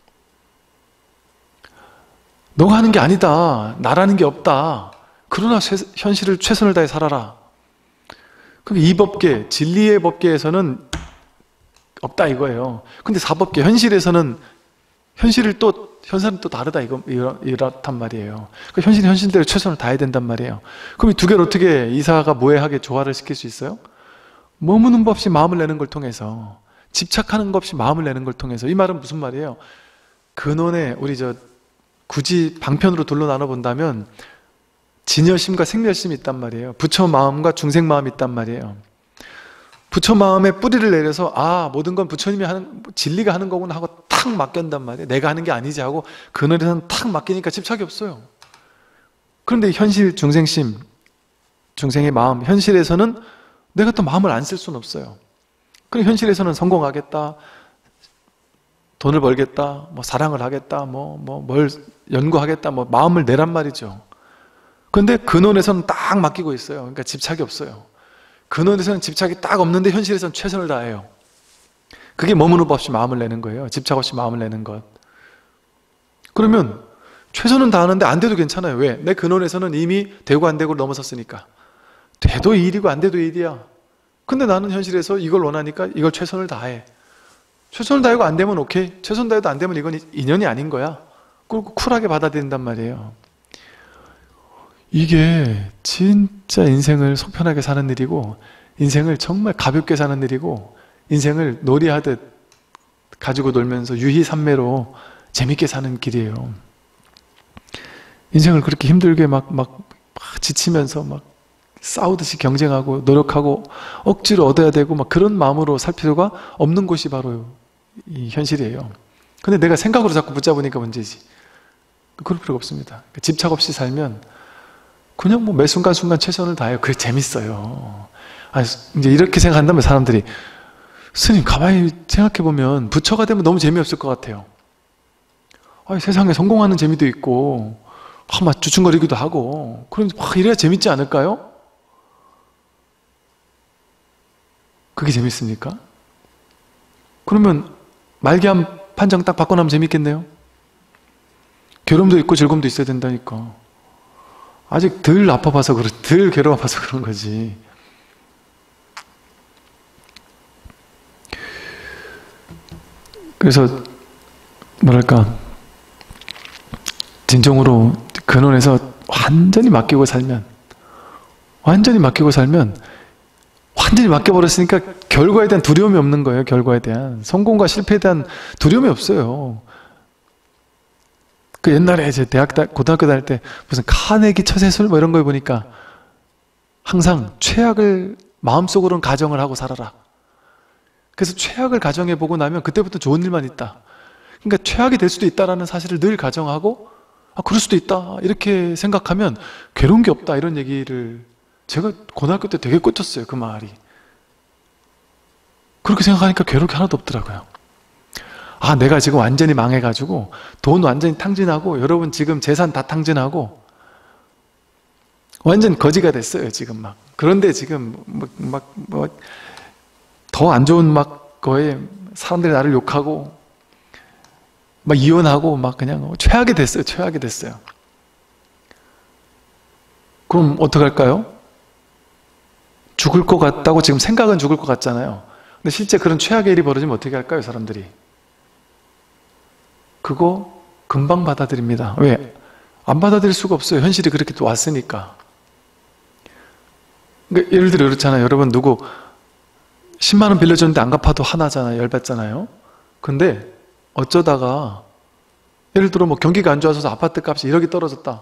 너가 하는 게 아니다. 나라는 게 없다. 그러나 현실을 최선을 다해 살아라. 그럼 이 법계, 진리의 법계에서는 없다 이거예요. 근데 사법계, 현실에서는 현실을 또 현실은 또 다르다 이거 이렇단 말이에요. 그 현실은 현실대로 최선을 다해야 된단 말이에요. 그럼 이 두 개를 어떻게 이사가 모해하게 조화를 시킬 수 있어요? 머무는 법 없이 마음을 내는 걸 통해서, 집착하는 것 없이 마음을 내는 걸 통해서. 이 말은 무슨 말이에요? 근원에 우리 저 굳이 방편으로 둘로 나눠 본다면 진여심과 생멸심이 있단 말이에요. 부처 마음과 중생 마음이 있단 말이에요. 부처 마음에 뿌리를 내려서 아 모든 건 부처님이 하는 진리가 하는 거구나 하고 탁 맡긴단 말이에요. 내가 하는 게 아니지 하고 그늘에서는 탁 맡기니까 집착이 없어요. 그런데 현실 중생심, 중생의 마음, 현실에서는 내가 또 마음을 안 쓸 수는 없어요. 그럼 현실에서는 성공하겠다, 돈을 벌겠다, 뭐 사랑을 하겠다, 뭐 뭐 뭘 연구하겠다, 뭐 마음을 내란 말이죠. 그런데 근원에서는 딱 맡기고 있어요. 그러니까 집착이 없어요. 근원에서는 집착이 딱 없는데 현실에서는 최선을 다해요. 그게 머무는 법 없이 마음을 내는 거예요. 집착 없이 마음을 내는 것. 그러면 최선은 다하는데 안 돼도 괜찮아요. 왜? 내 근원에서는 이미 되고 안 되고를 넘어섰으니까. 돼도 이 일이고 안 돼도 이 일이야. 근데 나는 현실에서 이걸 원하니까 이걸 최선을 다해. 최선을 다하고 안 되면 오케이. 최선 다해도 안 되면 이건 인연이 아닌 거야. 그리고 쿨하게 받아들인단 말이에요. 이게 진짜 인생을 속편하게 사는 일이고, 인생을 정말 가볍게 사는 일이고, 인생을 놀이하듯 가지고 놀면서 유희산매로 재밌게 사는 길이에요. 인생을 그렇게 힘들게 막, 막, 막 지치면서 막 싸우듯이 경쟁하고 노력하고 억지로 얻어야 되고 막 그런 마음으로 살 필요가 없는 곳이 바로 이 현실이에요. 근데 내가 생각으로 자꾸 붙잡으니까 문제지. 그럴 필요가 없습니다. 집착 없이 살면 그냥 뭐 매 순간순간 최선을 다해요. 그게 재밌어요. 아니, 이제 이렇게 생각한다면 사람들이 스님 가만히 생각해보면 부처가 되면 너무 재미없을 것 같아요. 아니, 세상에 성공하는 재미도 있고 아, 막 주춤거리기도 하고 그럼 막 이래야 재밌지 않을까요? 그게 재밌습니까? 그러면 말기암 판정 딱 받고 나면 재밌겠네요? 괴로움도 있고 즐거움도 있어야 된다니까. 아직 덜 아파봐서 그런, 덜 괴로워봐서 그런 거지. 그래서 뭐랄까 진정으로 근원에서 완전히 맡기고 살면, 완전히 맡기고 살면 완전히 맡겨버렸으니까 결과에 대한 두려움이 없는 거예요. 결과에 대한 성공과 실패에 대한 두려움이 없어요. 그 옛날에 제 대학, 고등학교 다닐 때 무슨 카네기 처세술 뭐 이런 거 보니까 항상 최악을 마음속으로는 가정을 하고 살아라. 그래서 최악을 가정해보고 나면 그때부터 좋은 일만 있다. 그러니까 최악이 될 수도 있다라는 사실을 늘 가정하고 아 그럴 수도 있다 이렇게 생각하면 괴로운 게 없다 이런 얘기를 제가 고등학교 때 되게 꽂혔어요. 그 말이. 그렇게 생각하니까 괴로울 게 하나도 없더라고요. 아 내가 지금 완전히 망해가지고 돈 완전히 탕진하고 여러분 지금 재산 다 탕진하고 완전 거지가 됐어요 지금 막. 그런데 지금 막 뭐 더 안 좋은 막 거에 사람들이 나를 욕하고 막 이혼하고 막 그냥 최악이 됐어요. 최악이 됐어요. 그럼 어떡할까요? 죽을 것 같다고 지금 생각은 죽을 것 같잖아요. 근데 실제 그런 최악의 일이 벌어지면 어떻게 할까요 사람들이? 그거 금방 받아들입니다. 왜? 안 받아들일 수가 없어요. 현실이 그렇게 또 왔으니까. 그러니까 예를 들어 그렇잖아요. 여러분 누구 십만 원 빌려줬는데 안 갚아도 화나잖아요. 열받잖아요. 근데 어쩌다가 예를 들어 뭐 경기가 안 좋아서 아파트 값이 일억이 떨어졌다.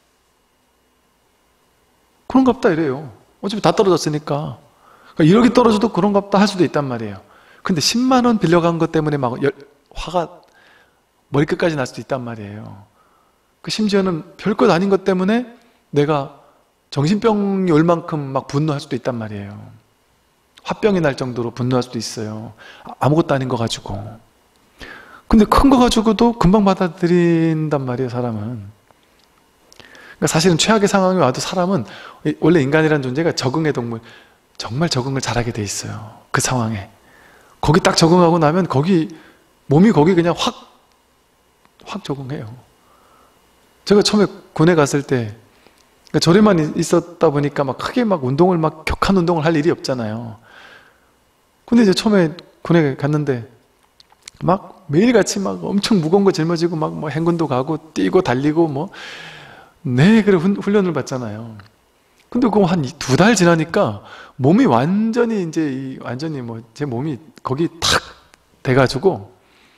그런갑다 이래요. 어차피 다 떨어졌으니까. 그러니까 일억이 떨어져도 그런갑다 할 수도 있단 말이에요. 근데 십만 원 빌려간 것 때문에 막 열, 화가 머리끝까지 날 수도 있단 말이에요. 그 심지어는 별것 아닌 것 때문에 내가 정신병이 올 만큼 막 분노할 수도 있단 말이에요. 화병이 날 정도로 분노할 수도 있어요. 아무것도 아닌 거 가지고. 근데 큰 거 가지고도 금방 받아들인단 말이에요, 사람은. 그러니까 사실은 최악의 상황이 와도 사람은, 원래 인간이라는 존재가 적응의 동물, 정말 적응을 잘하게 돼 있어요. 그 상황에. 거기 딱 적응하고 나면 거기, 몸이 거기 그냥 확, 확 적응해요. 제가 처음에 군에 갔을 때, 그러니까 절에만 있었다 보니까 막 크게 막 운동을 막 격한 운동을 할 일이 없잖아요. 근데 이제 처음에 군에 갔는데, 막 매일같이 막 엄청 무거운 거 짊어지고 막 뭐 행군도 가고 뛰고 달리고 뭐 네 그래 훈련을 받잖아요. 근데 그거 한 두 달 지나니까 몸이 완전히 이제 이 완전히 뭐 제 몸이 거기 탁 돼가지고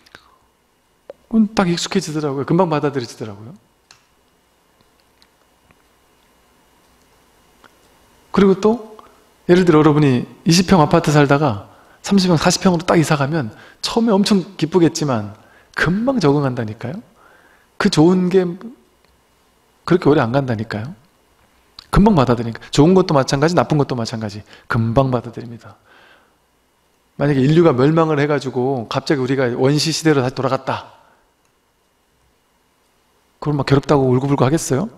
딱 익숙해지더라고요. 금방 받아들여지더라고요. 그리고 또 예를 들어 여러분이 이십 평 아파트 살다가 삼십 평, 사십 평으로 딱 이사 가면 처음에 엄청 기쁘겠지만 금방 적응한다니까요. 그 좋은 게 그렇게 오래 안 간다니까요. 금방 받아들이니까. 좋은 것도 마찬가지, 나쁜 것도 마찬가지. 금방 받아들입니다. 만약에 인류가 멸망을 해가지고 갑자기 우리가 원시 시대로 다시 돌아갔다. 그럼 막 괴롭다고 울고불고 하겠어요?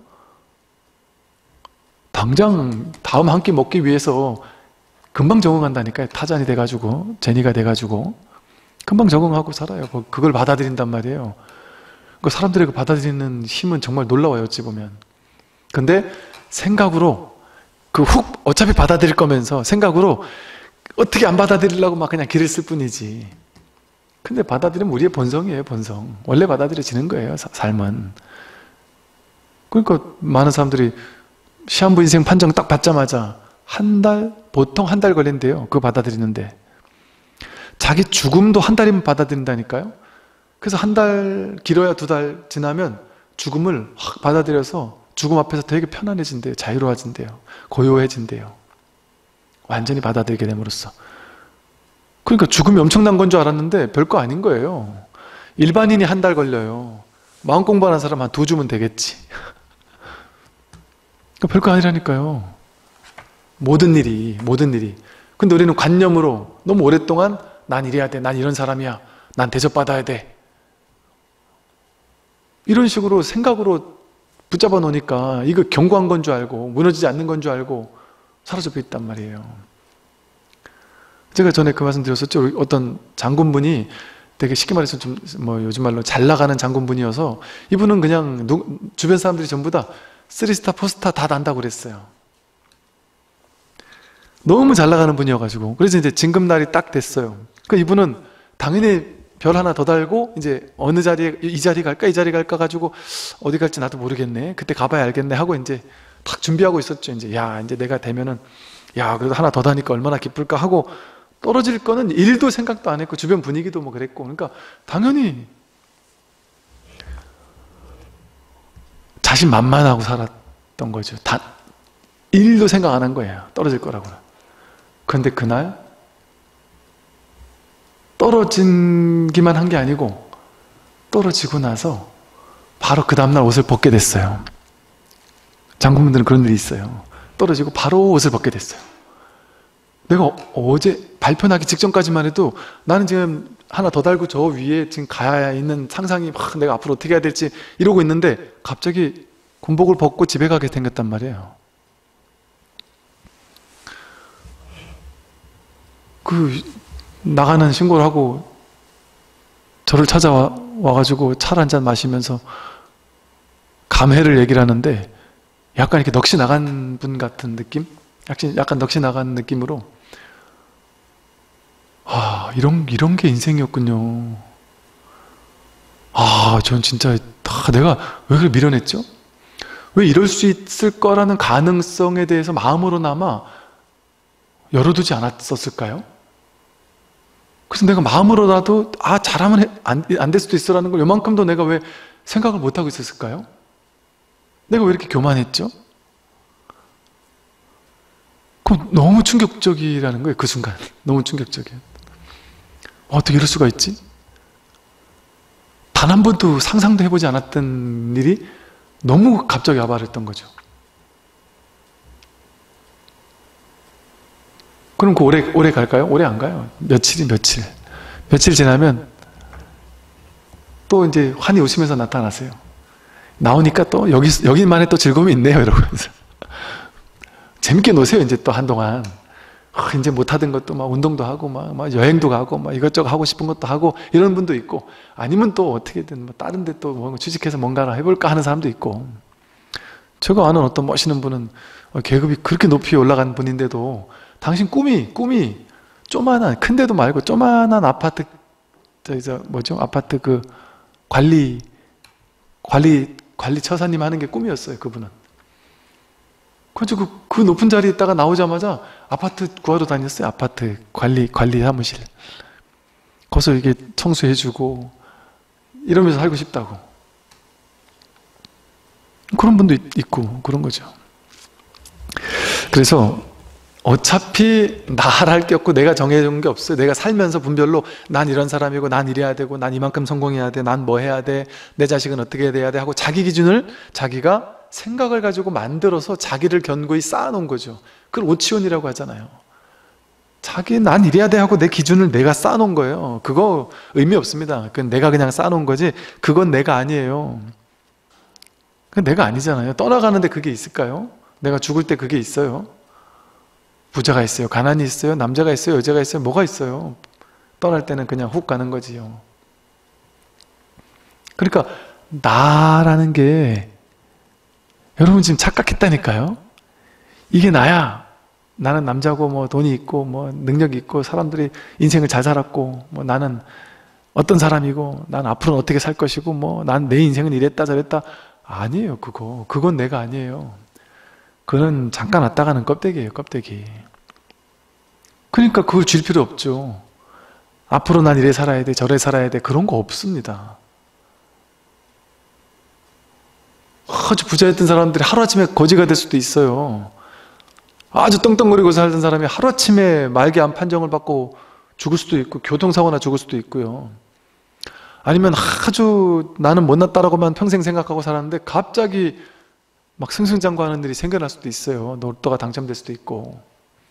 당장 다음 한 끼 먹기 위해서 금방 적응한다니까요. 타잔이 돼가지고 제니가 돼가지고 금방 적응하고 살아요. 그걸 받아들인단 말이에요. 그 사람들이 그 받아들이는 힘은 정말 놀라워요. 어찌 보면. 근데 생각으로 그 훅 어차피 받아들일 거면서 생각으로 어떻게 안 받아들이려고 막 그냥 길을 쓸 뿐이지. 근데 받아들이면 우리의 본성이에요. 본성. 원래 받아들여지는 거예요. 사, 삶은. 그러니까 많은 사람들이 시한부 인생 판정 딱 받자마자 한 달, 보통 한 달 걸린대요. 그거 받아들이는데. 자기 죽음도 한 달이면 받아들인다니까요. 그래서 한 달, 길어야 두 달 지나면 죽음을 확 받아들여서 죽음 앞에서 되게 편안해진대요. 자유로워진대요. 고요해진대요. 완전히 받아들이게 됨으로써. 그러니까 죽음이 엄청난 건 줄 알았는데 별거 아닌 거예요. 일반인이 한 달 걸려요. 마음 공부하는 사람 한 두 주면 되겠지. 그러니까 별거 아니라니까요. 모든 일이, 모든 일이. 근데 우리는 관념으로 너무 오랫동안 난 이래야 돼, 난 이런 사람이야, 난 대접받아야 돼. 이런 식으로 생각으로 붙잡아 놓으니까 이거 견고한 건 줄 알고 무너지지 않는 건 줄 알고 사로잡혀 있단 말이에요. 제가 전에 그 말씀 드렸었죠. 어떤 장군분이 되게 쉽게 말해서 좀 뭐 요즘 말로 잘 나가는 장군분이어서 이분은 그냥 누, 주변 사람들이 전부 다 쓰리스타, 포스타 다 난다고 그랬어요. 너무 잘 나가는 분이어가지고. 그래서 이제 진급날이 딱 됐어요. 그 이분은 당연히 별 하나 더 달고 이제 어느 자리에 이 자리 갈까 이 자리 갈까 가지고 어디 갈지 나도 모르겠네. 그때 가봐야 알겠네 하고 이제 딱 준비하고 있었죠. 이제 야 이제 내가 되면은 야 그래도 하나 더 다니까 얼마나 기쁠까 하고 떨어질 거는 일도 생각도 안 했고 주변 분위기도 뭐 그랬고 그러니까 당연히 자신만만하고 살았던 거죠. 단 일도 생각 안 한 거예요. 떨어질 거라고는. 그런데 그날 떨어지기만 한 게 아니고 떨어지고 나서 바로 그 다음날 옷을 벗게 됐어요. 장군분들은 그런 일이 있어요. 떨어지고 바로 옷을 벗게 됐어요. 내가 어제 발표나기 직전까지만 해도 나는 지금 하나 더 달고 저 위에 지금 가야 있는 상상이 막 내가 앞으로 어떻게 해야 될지 이러고 있는데 갑자기 군복을 벗고 집에 가게 생겼단 말이에요. 그 나가는 신고를 하고 저를 찾아와 와가지고 차를 한잔 마시면서 감회를 얘기를 하는데 약간 이렇게 넋이 나간 분 같은 느낌? 약간, 약간 넋이 나간 느낌으로 아 이런, 이런 게 인생이었군요. 아 아, 전 진짜 아, 내가 왜 그걸 밀어냈죠? 왜 이럴 수 있을 거라는 가능성에 대해서 마음으로나마 열어두지 않았었을까요? 그래서 내가 마음으로라도 아 잘하면 안 될 수도 있어라는 걸 요만큼도 내가 왜 생각을 못하고 있었을까요? 내가 왜 이렇게 교만했죠? 그럼 너무 충격적이라는 거예요. 그 순간 너무 충격적이에요. 어떻게 이럴 수가 있지? 단 한 번도 상상도 해보지 않았던 일이 너무 갑자기 와버렸던 거죠. 그럼 그 오래, 오래 갈까요? 오래 안 가요. 며칠이 며칠. 며칠 지나면 또 이제 환히 웃으면서 나타나세요. 나오니까 또 여기, 여기만의 또 즐거움이 있네요. 이러면서. 재밌게 노세요. 이제 또 한동안. 어, 이제 못하던 것도 막 운동도 하고 막, 막 여행도 가고 막 이것저것 하고 싶은 것도 하고 이런 분도 있고 아니면 또 어떻게든 뭐 다른 데 또 뭐 취직해서 뭔가를 해볼까 하는 사람도 있고 제가 아는 어떤 멋있는 분은 계급이 그렇게 높이 올라간 분인데도 당신 꿈이 꿈이 조만한 큰데도 말고 조만한 아파트 저기 저 뭐죠 아파트 그 관리 관리 관리 처사님 하는 게 꿈이었어요. 그분은. 그래서 그, 그 높은 자리에 있다가 나오자마자 아파트 구하러 다녔어요. 아파트 관리 관리 사무실. 거기서 이게 청소해주고 이러면서 살고 싶다고. 그런 분도 있, 있고 그런 거죠. 그래서 어차피 나할 게 없고 내가 정해준 게 없어요. 내가 살면서 분별로 난 이런 사람이고 난 이래야 되고 난 이만큼 성공해야 돼. 난 뭐 해야 돼. 내 자식은 어떻게 돼야 돼 하고 자기 기준을 자기가 생각을 가지고 만들어서 자기를 견고히 쌓아놓은 거죠. 그걸 오치원이라고 하잖아요. 자기 난 이래야 돼 하고 내 기준을 내가 쌓아놓은 거예요. 그거 의미 없습니다. 그건 내가 그냥 쌓아놓은 거지 그건 내가 아니에요. 그건 내가 아니잖아요. 떠나가는데 그게 있을까요? 내가 죽을 때 그게 있어요? 부자가 있어요? 가난이 있어요? 남자가 있어요? 여자가 있어요? 뭐가 있어요? 떠날 때는 그냥 훅 가는 거지요. 그러니까 나라는 게 여러분 지금 착각했다니까요. 이게 나야. 나는 남자고 뭐 돈이 있고 뭐 능력이 있고 사람들이 인생을 잘 살았고 뭐 나는 어떤 사람이고 난 앞으로는 어떻게 살 것이고 뭐 난 내 인생은 이랬다 저랬다. 아니에요. 그거 그건 내가 아니에요. 그는 잠깐 왔다 가는 껍데기예요. 껍데기. 그러니까 그걸 줄 필요 없죠. 앞으로 난 이래 살아야 돼 저래 살아야 돼 그런 거 없습니다. 아주 부자였던 사람들이 하루아침에 거지가 될 수도 있어요. 아주 떵떵거리고 살던 사람이 하루아침에 말기암 판정을 받고 죽을 수도 있고 교통사고나 죽을 수도 있고요. 아니면 아주 나는 못났다라고만 평생 생각하고 살았는데 갑자기 막 승승장구하는 일이 생겨날 수도 있어요. 로또가 당첨될 수도 있고.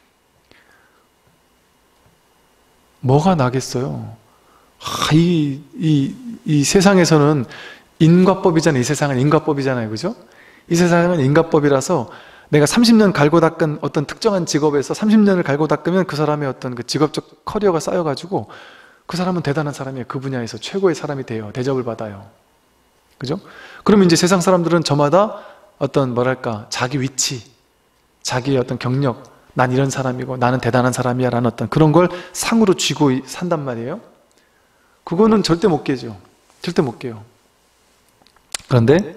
뭐가 나겠어요? 아, 이, 이, 이 세상에서는 인과법이잖아요. 이 세상은 인과법이잖아요. 그죠? 이 세상은 인과법이라서 내가 삼십 년 갈고 닦은 어떤 특정한 직업에서 삼십 년을 갈고 닦으면 그 사람의 어떤 그 직업적 커리어가 쌓여가지고 그 사람은 대단한 사람이에요. 그 분야에서 최고의 사람이 돼요. 대접을 받아요. 그죠? 그러면 이제 세상 사람들은 저마다 어떤 뭐랄까 자기 위치, 자기의 어떤 경력, 난 이런 사람이고 나는 대단한 사람이야 라는 어떤 그런 걸 상으로 쥐고 산단 말이에요. 그거는 절대 못 깨죠. 절대 못 깨요. 그런데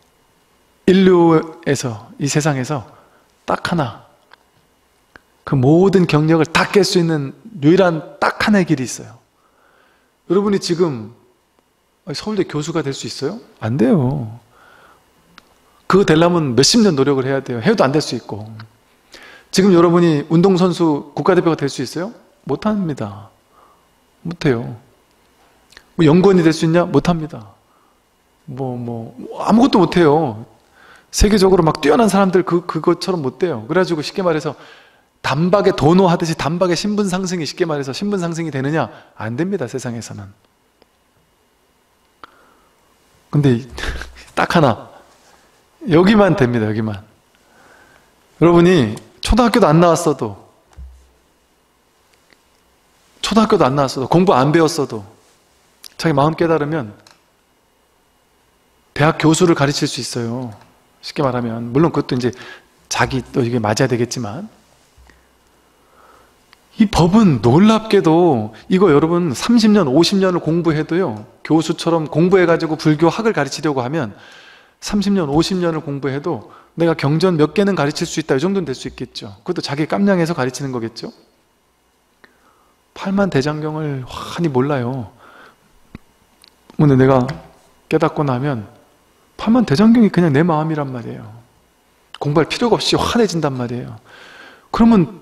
인류에서 이 세상에서 딱 하나 그 모든 경력을 다 깰 수 있는 유일한 딱 하나의 길이 있어요. 여러분이 지금 서울대 교수가 될 수 있어요? 안 돼요. 그거 되려면 몇십 년 노력을 해야 돼요. 해도 안 될 수 있고. 지금 여러분이 운동선수 국가대표가 될 수 있어요? 못합니다. 못해요. 뭐 연구원이 될 수 있냐? 못합니다. 뭐, 뭐, 아무것도 못해요. 세계적으로 막 뛰어난 사람들 그, 그것처럼 못 돼요. 그래가지고 쉽게 말해서 단박에 도노 하듯이 단박에 신분 상승이 쉽게 말해서 신분 상승이 되느냐? 안 됩니다. 세상에서는. 근데 딱 하나. 여기만 됩니다. 여기만. 여러분이 초등학교도 안 나왔어도 초등학교도 안 나왔어도 공부 안 배웠어도 자기 마음 깨달으면 대학 교수를 가르칠 수 있어요. 쉽게 말하면 물론 그것도 이제 자기 또 이게 맞아야 되겠지만 이 법은 놀랍게도 이거 여러분 삼십 년, 오십 년을 공부해도요, 교수처럼 공부해가지고 불교학을 가르치려고 하면 삼십 년, 오십 년을 공부해도 내가 경전 몇 개는 가르칠 수 있다, 이 정도는 될 수 있겠죠. 그것도 자기 깜냥해서 가르치는 거겠죠. 팔만 대장경을 환히 몰라요. 근데 내가 깨닫고 나면 팔만 대장경이 그냥 내 마음이란 말이에요. 공부할 필요가 없이 환해진단 말이에요. 그러면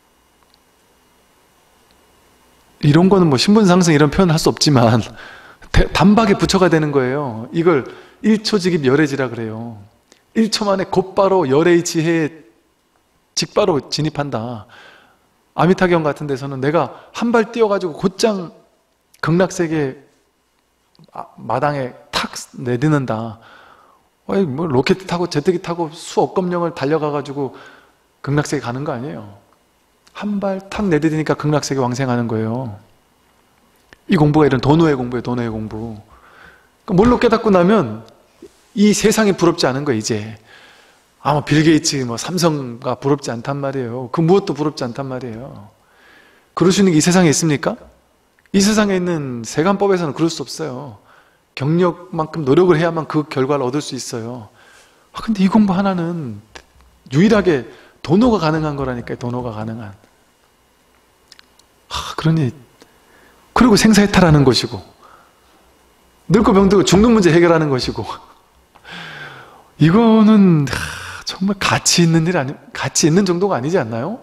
이런 거는 뭐 신분상승 이런 표현을 할 수 없지만 단박에 부처가 되는 거예요. 이걸 일초직입 열애지라 그래요. 일 초 만에 곧바로 열애의 지혜에 직바로 진입한다. 아미타경 같은 데서는 내가 한 발 뛰어가지고 곧장 극락세계 마당에 탁 내딛는다. 아니, 뭐 로켓 타고 제트기 타고 수억 검령을 달려가가지고 극락세계 가는 거 아니에요. 한 발 탁 내딛으니까 극락세계 왕생하는 거예요. 이 공부가 이런 도노의 공부예요. 도노의 공부. 뭘로 깨닫고 나면 이 세상이 부럽지 않은 거예요. 이제 아마 빌 게이츠, 뭐 삼성가 부럽지 않단 말이에요. 그 무엇도 부럽지 않단 말이에요. 그럴 수 있는 게 이 세상에 있습니까? 이 세상에 있는 세간법에서는 그럴 수 없어요. 경력만큼 노력을 해야만 그 결과를 얻을 수 있어요. 아, 근데 이 공부 하나는 유일하게 도노가 가능한 거라니까요. 도노가 가능한. 아, 그러니 그리고 생사해탈하는 것이고, 늙고 병들고 죽는 문제 해결하는 것이고, 이거는 정말 가치 있는 일 아니, 가치 있는 정도가 아니지 않나요?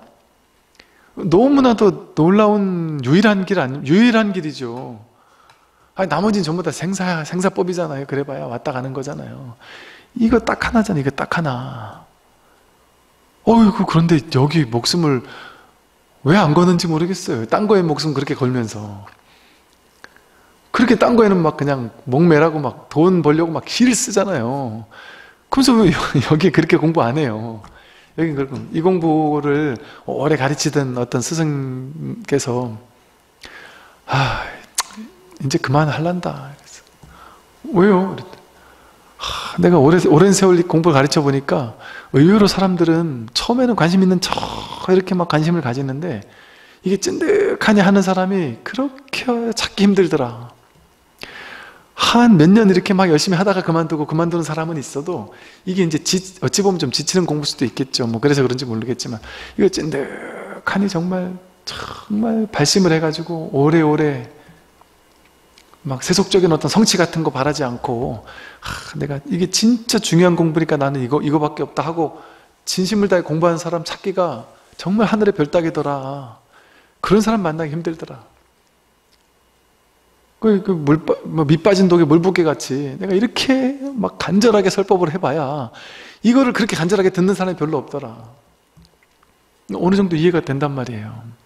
너무나도 놀라운 유일한 길 아니, 유일한 길이죠. 아니, 나머지는 전부 다 생사, 생사법이잖아요. 그래봐야 왔다 가는 거잖아요. 이거 딱 하나잖아요. 이거 딱 하나. 어이구, 그런데 여기 목숨을 왜 안 거는지 모르겠어요. 딴 거에 목숨 그렇게 걸면서. 그렇게 딴 거에는 막 그냥 목매라고 막 돈 벌려고 막 기를 쓰잖아요. 그래서 왜 여기 그렇게 공부 안 해요? 여기 그렇고, 이 공부를 오래 가르치던 어떤 스승께서, 아, 이제 그만할란다. 왜요? 하, 내가 오래, 오랜 세월 공부를 가르쳐 보니까 의외로 사람들은 처음에는 관심 있는 척 이렇게 막 관심을 가지는데 이게 찐득하니 하는 사람이 그렇게 찾기 힘들더라. 한 몇 년 이렇게 막 열심히 하다가 그만두고 그만두는 사람은 있어도 이게 이제 지, 어찌 보면 좀 지치는 공부일 수도 있겠죠. 뭐 그래서 그런지 모르겠지만 이거 찐득하니 정말 정말 발심을 해가지고 오래오래 막 세속적인 어떤 성취 같은 거 바라지 않고, 하, 내가 이게 진짜 중요한 공부니까 나는 이거, 이거밖에 없다 하고 진심을 다해 공부하는 사람 찾기가 정말 하늘의 별 따기더라. 그런 사람 만나기 힘들더라. 그, 그 물, 뭐, 밑 빠진 독에 물 붓기 같이 내가 이렇게 막 간절하게 설법을 해봐야 이거를 그렇게 간절하게 듣는 사람이 별로 없더라. 어느 정도 이해가 된단 말이에요.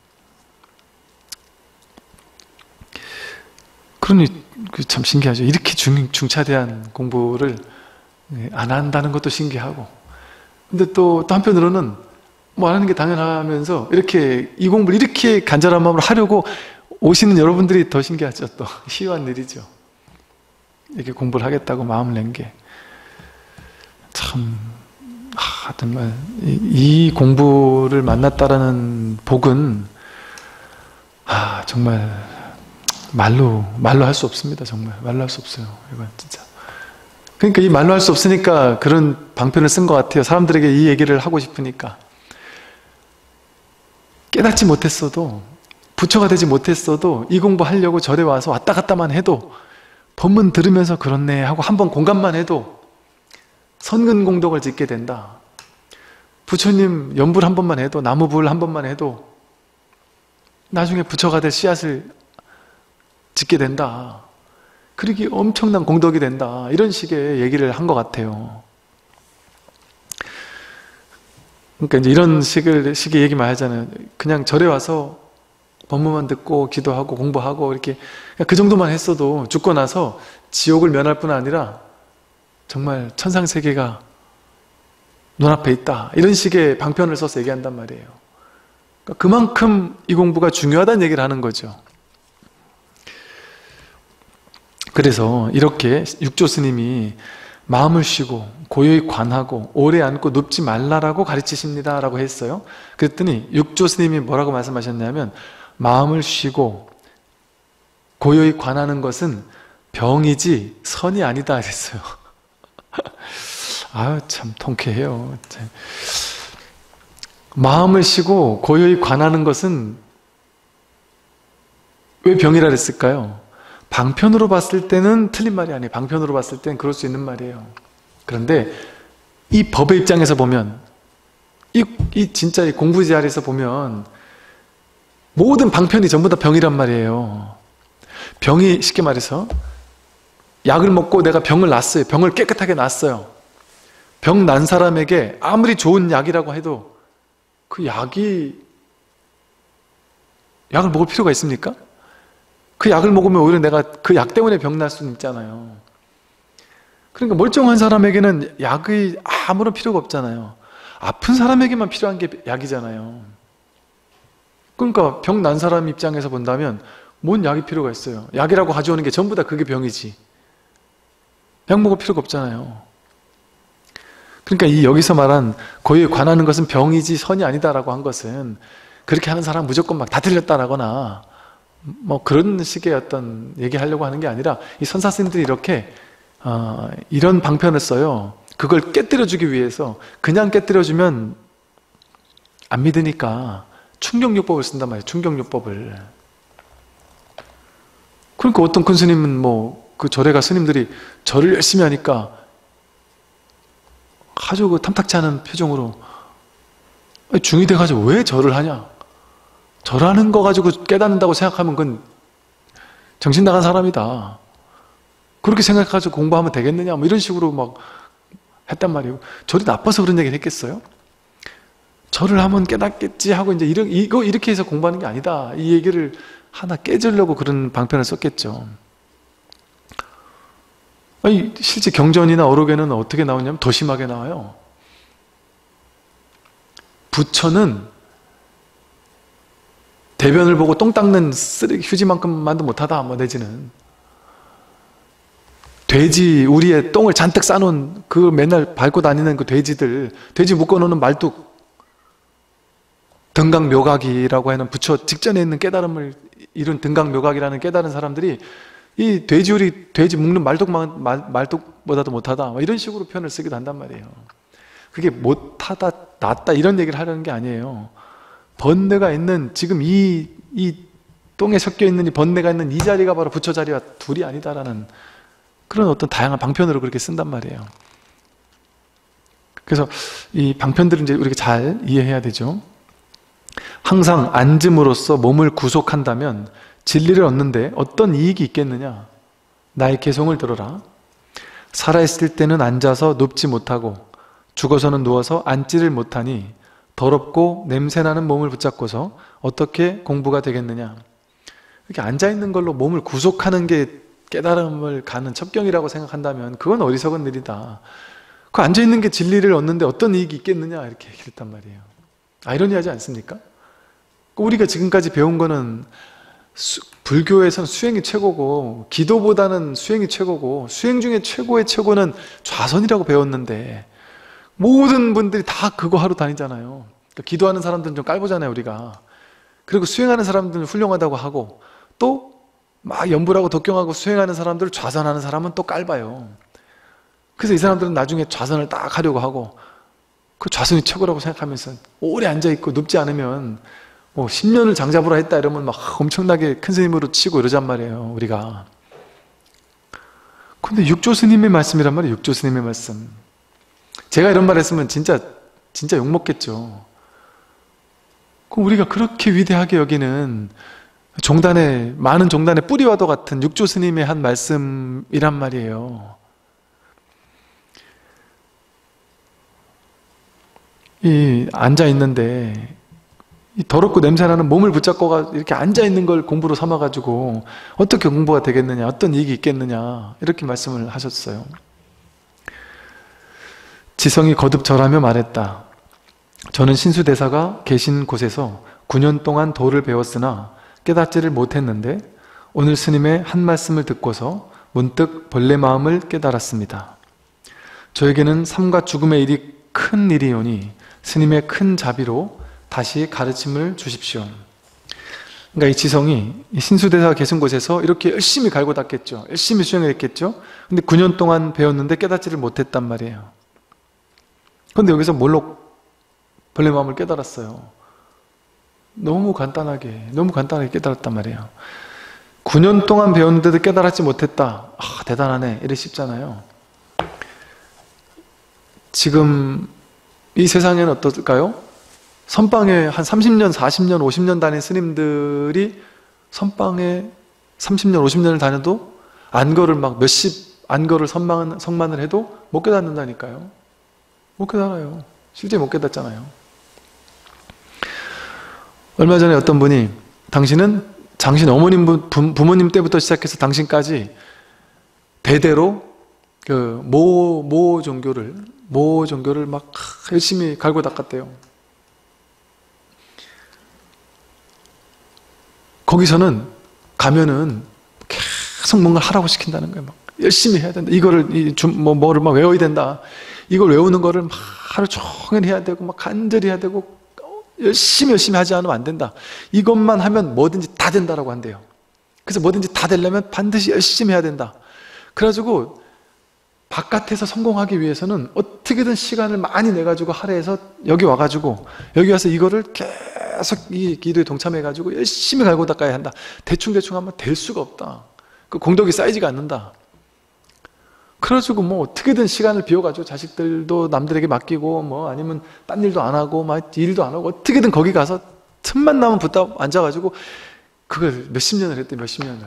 그러니 참 신기하죠. 이렇게 중, 중차대한 공부를 안 한다는 것도 신기하고, 근데 또, 또 한편으로는 뭐 안 하는 게 당연하면서 이렇게 이 공부를 이렇게 간절한 마음으로 하려고 오시는 여러분들이 더 신기하죠. 또 희한한 일이죠. 이렇게 공부를 하겠다고 마음을 낸 게 참, 아, 정말 이, 이 공부를 만났다라는 복은 아 정말 말로, 말로 할 수 없습니다. 정말. 말로 할 수 없어요. 이건 진짜. 그러니까 이 말로 할 수 없으니까 그런 방편을 쓴 것 같아요. 사람들에게 이 얘기를 하고 싶으니까. 깨닫지 못했어도, 부처가 되지 못했어도 이 공부하려고 절에 와서 왔다 갔다만 해도 법문 들으면서 그렇네 하고 한번 공감만 해도 선근공덕을 짓게 된다. 부처님 연불 한 번만 해도, 나무불 한 번만 해도 나중에 부처가 될 씨앗을 짓게 된다. 그러기 엄청난 공덕이 된다. 이런 식의 얘기를 한 것 같아요. 그러니까 이제 이런 식을, 식의 얘기만 하잖아요. 그냥 절에 와서 법문만 듣고 기도하고 공부하고 이렇게 그 정도만 했어도 죽고 나서 지옥을 면할 뿐 아니라 정말 천상세계가 눈앞에 있다. 이런 식의 방편을 써서 얘기한단 말이에요. 그러니까 그만큼 이 공부가 중요하다는 얘기를 하는 거죠. 그래서 이렇게 육조 스님이 마음을 쉬고 고요히 관하고 오래 앉고 눕지 말라라고 가르치십니다 라고 했어요. 그랬더니 육조 스님이 뭐라고 말씀하셨냐면 마음을 쉬고 고요히 관하는 것은 병이지 선이 아니다 그랬어요. 아유 참 통쾌해요. 마음을 쉬고 고요히 관하는 것은 왜 병이라 그랬을까요? 방편으로 봤을 때는 틀린 말이 아니에요. 방편으로 봤을 땐 그럴 수 있는 말이에요. 그런데 이 법의 입장에서 보면 이, 이 진짜 이 공부 자리에서 보면 모든 방편이 전부 다 병이란 말이에요. 병이 쉽게 말해서 약을 먹고 내가 병을 놨어요. 병을 깨끗하게 놨어요. 병 난 사람에게 아무리 좋은 약이라고 해도 그 약이 약을 먹을 필요가 있습니까? 그 약을 먹으면 오히려 내가 그 약 때문에 병 날 수는 있잖아요. 그러니까 멀쩡한 사람에게는 약이 아무런 필요가 없잖아요. 아픈 사람에게만 필요한 게 약이잖아요. 그러니까 병 난 사람 입장에서 본다면 뭔 약이 필요가 있어요. 약이라고 가져오는 게 전부 다 그게 병이지. 약 먹을 필요가 없잖아요. 그러니까 이 여기서 말한 고유에 관하는 것은 병이지 선이 아니다라고 한 것은 그렇게 하는 사람 무조건 막 다 틀렸다라거나 뭐 그런 식의 어떤 얘기하려고 하는 게 아니라 이 선사스님들이 이렇게 어, 이런 방편을 써요. 그걸 깨뜨려주기 위해서. 그냥 깨뜨려주면 안 믿으니까 충격요법을 쓴단 말이에요. 충격요법을. 그러니까 어떤 큰 스님은 뭐 그 절에 가 스님들이 절을 열심히 하니까 아주 그 탐탁치 않은 표정으로 중이 돼가지고 왜 절을 하냐? 절하는 거 가지고 깨닫는다고 생각하면 그건 정신 나간 사람이다. 그렇게 생각해가지고 공부하면 되겠느냐? 뭐 이런 식으로 막 했단 말이에요. 절이 나빠서 그런 얘기를 했겠어요? 절을 하면 깨닫겠지 하고 이제 이런, 이거 이렇게 해서 공부하는 게 아니다. 이 얘기를 하나 깨주려고 그런 방편을 썼겠죠. 아니, 실제 경전이나 어록에는 어떻게 나오냐면 더 심하게 나와요. 부처는 대변을 보고 똥 닦는 쓰레기 휴지만큼만도 못하다. 뭐 내지는 돼지 우리의 똥을 잔뜩 싸놓은 그 맨날 밟고 다니는 그 돼지들, 돼지 묶어놓는 말뚝, 등강묘각이라고 하는 부처 직전에 있는 깨달음을 이룬 등강묘각이라는 깨달은 사람들이 이 돼지우리 돼지 묶는 말뚝만 말, 말뚝보다도 못하다 뭐 이런 식으로 표현을 쓰기도 한단 말이에요. 그게 못하다 낫다 이런 얘기를 하려는 게 아니에요. 번뇌가 있는 지금 이, 이 똥에 섞여 있는 이 번뇌가 있는 이 자리가 바로 부처 자리와 둘이 아니다라는 그런 어떤 다양한 방편으로 그렇게 쓴단 말이에요. 그래서 이 방편들을 이제 우리가 잘 이해해야 되죠. 항상 앉음으로써 몸을 구속한다면 진리를 얻는데 어떤 이익이 있겠느냐? 나의 개송을 들어라. 살아있을 때는 앉아서 눕지 못하고 죽어서는 누워서 앉지를 못하니 더럽고 냄새나는 몸을 붙잡고서 어떻게 공부가 되겠느냐? 이렇게 앉아있는 걸로 몸을 구속하는 게 깨달음을 가는 첩경이라고 생각한다면 그건 어리석은 일이다. 그 앉아있는 게 진리를 얻는데 어떤 이익이 있겠느냐? 이렇게 얘기했단 말이에요. 아이러니하지 않습니까? 우리가 지금까지 배운 거는 수, 불교에선 수행이 최고고 기도보다는 수행이 최고고 수행 중에 최고의 최고는 좌선이라고 배웠는데 모든 분들이 다 그거 하러 다니잖아요. 그러니까 기도하는 사람들은 좀 깔보잖아요 우리가. 그리고 수행하는 사람들은 훌륭하다고 하고 또 막 연불하고 독경하고 수행하는 사람들을 좌선하는 사람은 또 깔봐요. 그래서 이 사람들은 나중에 좌선을 딱 하려고 하고 그 좌선이 최고라고 생각하면서 오래 앉아있고 눕지 않으면 뭐 십 년을 장잡으라 했다 이러면 막 엄청나게 큰 스님으로 치고 이러잔 말이에요 우리가. 근데 육조 스님의 말씀이란 말이에요. 육조 스님의 말씀. 제가 이런 말 했으면 진짜 진짜 욕먹겠죠. 그럼 우리가 그렇게 위대하게 여기는 종단의 많은 종단의 뿌리와도 같은 육조 스님의 한 말씀이란 말이에요. 이 앉아 있는데 이 더럽고 냄새나는 몸을 붙잡고 이렇게 앉아있는 걸 공부로 삼아가지고 어떻게 공부가 되겠느냐, 어떤 이익이 있겠느냐 이렇게 말씀을 하셨어요. 지성이 거듭 절하며 말했다. 저는 신수대사가 계신 곳에서 구 년 동안 도를 배웠으나 깨닫지를 못했는데 오늘 스님의 한 말씀을 듣고서 문득 본래 마음을 깨달았습니다. 저에게는 삶과 죽음의 일이 큰 일이오니 스님의 큰 자비로 다시 가르침을 주십시오. 그러니까 이 지성이 신수대사가 계신 곳에서 이렇게 열심히 갈고 닦겠죠. 열심히 수행을 했겠죠. 근데 구 년 동안 배웠는데 깨닫지를 못했단 말이에요. 근데 여기서 뭘로 본래 마음을 깨달았어요? 너무 간단하게, 너무 간단하게 깨달았단 말이에요. 구 년 동안 배웠는데도 깨달았지 못했다. 아, 대단하네. 이래 싶잖아요. 지금 이 세상에는 어떨까요? 선방에 한 삼십 년, 사십 년, 오십 년 다닌 스님들이 선방에 삼십 년, 오십 년을 다녀도 안거를 막 몇십 안거를 선망, 성만을 해도 못 깨닫는다니까요. 못 깨달아요. 실제 못 깨닫잖아요. 얼마 전에 어떤 분이 당신은 당신 어머님, 부, 부모님 때부터 시작해서 당신까지 대대로 그 모, 모 종교를 모 종교를 막 열심히 갈고 닦았대요. 거기서는 가면은 계속 뭔가 하라고 시킨다는 거예요. 막 열심히 해야 된다. 이거를 이 좀 뭐 뭐를 막 외워야 된다. 이걸 외우는 거를 막 하루 종일 해야 되고 막 간절히 해야 되고 열심히 열심히 하지 않으면 안 된다. 이것만 하면 뭐든지 다 된다라고 한대요. 그래서 뭐든지 다 되려면 반드시 열심히 해야 된다. 그래가지고 바깥에서 성공하기 위해서는 어떻게든 시간을 많이 내가지고 할애해서 여기 와가지고 여기 와서 이거를 계속 이 기도에 동참해가지고 열심히 갈고 닦아야 한다. 대충대충 하면 될 수가 없다. 그 공덕이 쌓이지가 않는다. 그래가지고 뭐 어떻게든 시간을 비워가지고 자식들도 남들에게 맡기고 뭐 아니면 딴 일도 안 하고 막 일도 안 하고 어떻게든 거기 가서 틈만 나면 붙다 앉아가지고 그걸 몇십 년을 했대. 몇십 년을.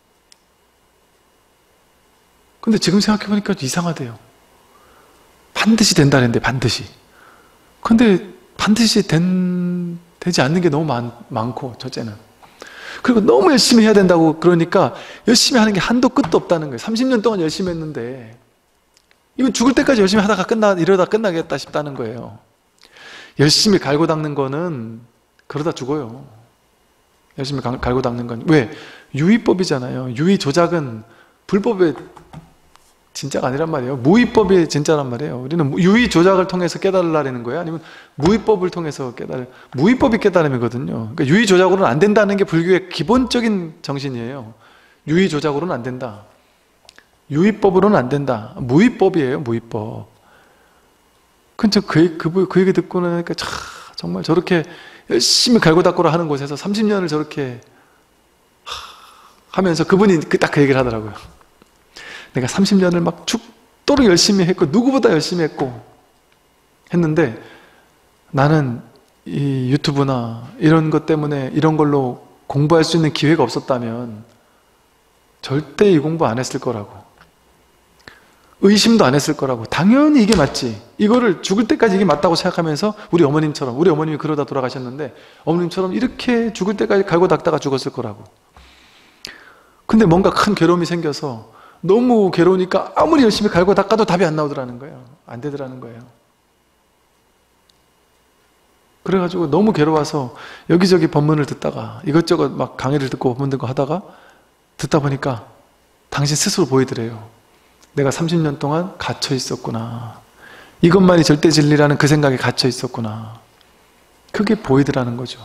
근데 지금 생각해보니까 이상하대요. 반드시 된다는데 반드시. 근데 반드시 된, 되지 않는 게 너무 많, 많고 첫째는. 그리고 너무 열심히 해야 된다고 그러니까 열심히 하는 게 한도 끝도 없다는 거예요. 삼십 년 동안 열심히 했는데 이건 죽을 때까지 열심히 하다가 끝나 이러다 끝나겠다 싶다는 거예요. 열심히 갈고 닦는 거는 그러다 죽어요. 열심히 갈고 닦는 건 왜? 유의법이잖아요. 유의 조작은 불법의 진짜가 아니란 말이에요. 무위법이 진짜란 말이에요. 우리는 유의 조작을 통해서 깨달으려는 거예요? 아니면 무위법을 통해서 깨달을, 무위법이 깨달음이거든요. 그러니까 유의 조작으로는 안 된다는 게 불교의 기본적인 정신이에요. 유의 조작으로는 안 된다. 유의법으로는 안 된다. 무위법이에요, 무위법. 근데 그, 그, 그 얘기 듣고 나니까 참, 정말 저렇게 열심히 갈고 닦고라 하는 곳에서 삼십 년을 저렇게 하면서 그분이 딱 그 얘기를 하더라고요. 내가 삼십 년을 막 죽도록 열심히 했고 누구보다 열심히 했고 했는데 나는 이 유튜브나 이런 것 때문에 이런 걸로 공부할 수 있는 기회가 없었다면 절대 이 공부 안 했을 거라고, 의심도 안 했을 거라고. 당연히 이게 맞지. 이거를 죽을 때까지 이게 맞다고 생각하면서 우리 어머님처럼, 우리 어머님이 그러다 돌아가셨는데 어머님처럼 이렇게 죽을 때까지 갈고 닦다가 죽었을 거라고. 근데 뭔가 큰 괴로움이 생겨서 너무 괴로우니까 아무리 열심히 갈고 닦아도 답이 안 나오더라는 거예요. 안 되더라는 거예요. 그래가지고 너무 괴로워서 여기저기 법문을 듣다가 이것저것 막 강의를 듣고 법문 듣고 하다가 듣다 보니까 당신 스스로 보이더래요. 내가 삼십 년 동안 갇혀 있었구나. 이것만이 절대 진리라는 그 생각에 갇혀 있었구나. 그게 보이더라는 거죠.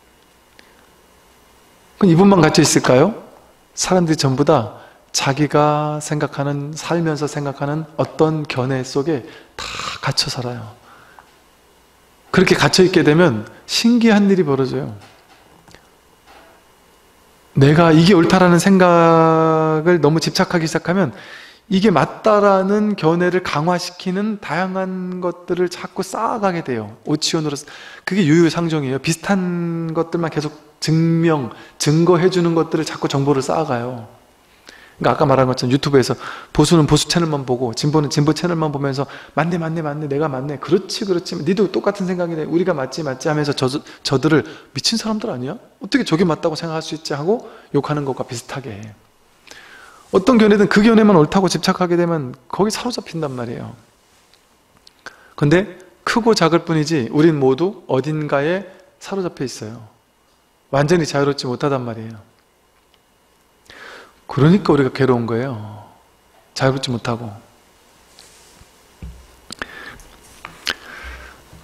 그럼 이분만 갇혀 있을까요? 사람들이 전부 다 자기가 생각하는, 살면서 생각하는 어떤 견해 속에 다 갇혀 살아요. 그렇게 갇혀 있게 되면 신기한 일이 벌어져요. 내가 이게 옳다라는 생각을 너무 집착하기 시작하면 이게 맞다라는 견해를 강화시키는 다양한 것들을 자꾸 쌓아가게 돼요. 오치온으로. 그게 유유상종이에요. 비슷한 것들만 계속 증명, 증거해주는 것들을 자꾸 정보를 쌓아가요. 그러니까 아까 말한 것처럼 유튜브에서 보수는 보수 채널만 보고 진보는 진보 채널만 보면서 맞네 맞네 맞네 내가 맞네 그렇지 그렇지 니도 똑같은 생각이네 우리가 맞지 맞지 하면서 저, 저들을 미친 사람들 아니야? 어떻게 저게 맞다고 생각할 수 있지 하고 욕하는 것과 비슷하게 어떤 견해든 그 견해만 옳다고 집착하게 되면 거기 사로잡힌단 말이에요. 근데 크고 작을 뿐이지 우린 모두 어딘가에 사로잡혀 있어요. 완전히 자유롭지 못하단 말이에요. 그러니까 우리가 괴로운 거예요. 자유롭지 못하고.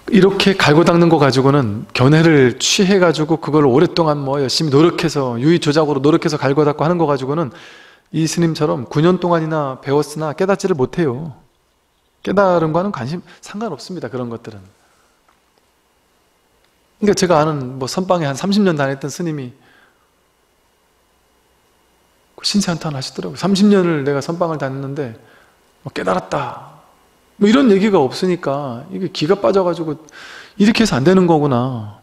이렇게 갈고 닦는 거 가지고는 견해를 취해가지고 그걸 오랫동안 뭐 열심히 노력해서 유의조작으로 노력해서 갈고 닦고 하는 거 가지고는 이 스님처럼 구 년 동안이나 배웠으나 깨닫지를 못해요. 깨달은 거는 관심 상관없습니다. 그런 것들은. 그러니까 제가 아는 뭐 선방에 한 삼십 년 다녔던 스님이 신세한탄 하시더라고요. 삼십 년을 내가 선방을 다녔는데 뭐 깨달았다. 뭐 이런 얘기가 없으니까 이게 기가 빠져가지고 이렇게 해서 안 되는 거구나.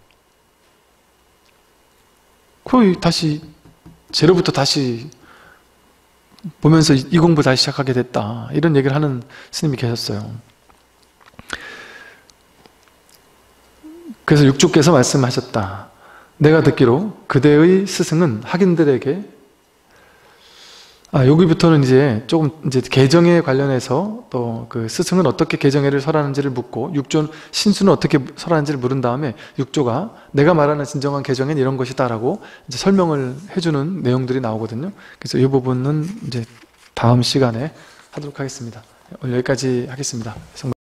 거의 다시 제로부터 다시 보면서 이 공부 다시 시작하게 됐다. 이런 얘기를 하는 스님이 계셨어요. 그래서 육주께서 말씀하셨다. 내가 듣기로 그대의 스승은 학인들에게 아, 여기부터는 이제 조금 이제 개정에 관련해서 또 그 스승은 어떻게 개정회를 설하는지를 묻고 육조 신수는 어떻게 설하는지를 물은 다음에 육조가 내가 말하는 진정한 개정은 이런 것이다라고 이제 설명을 해주는 내용들이 나오거든요. 그래서 이 부분은 이제 다음 시간에 하도록 하겠습니다. 오늘 여기까지 하겠습니다.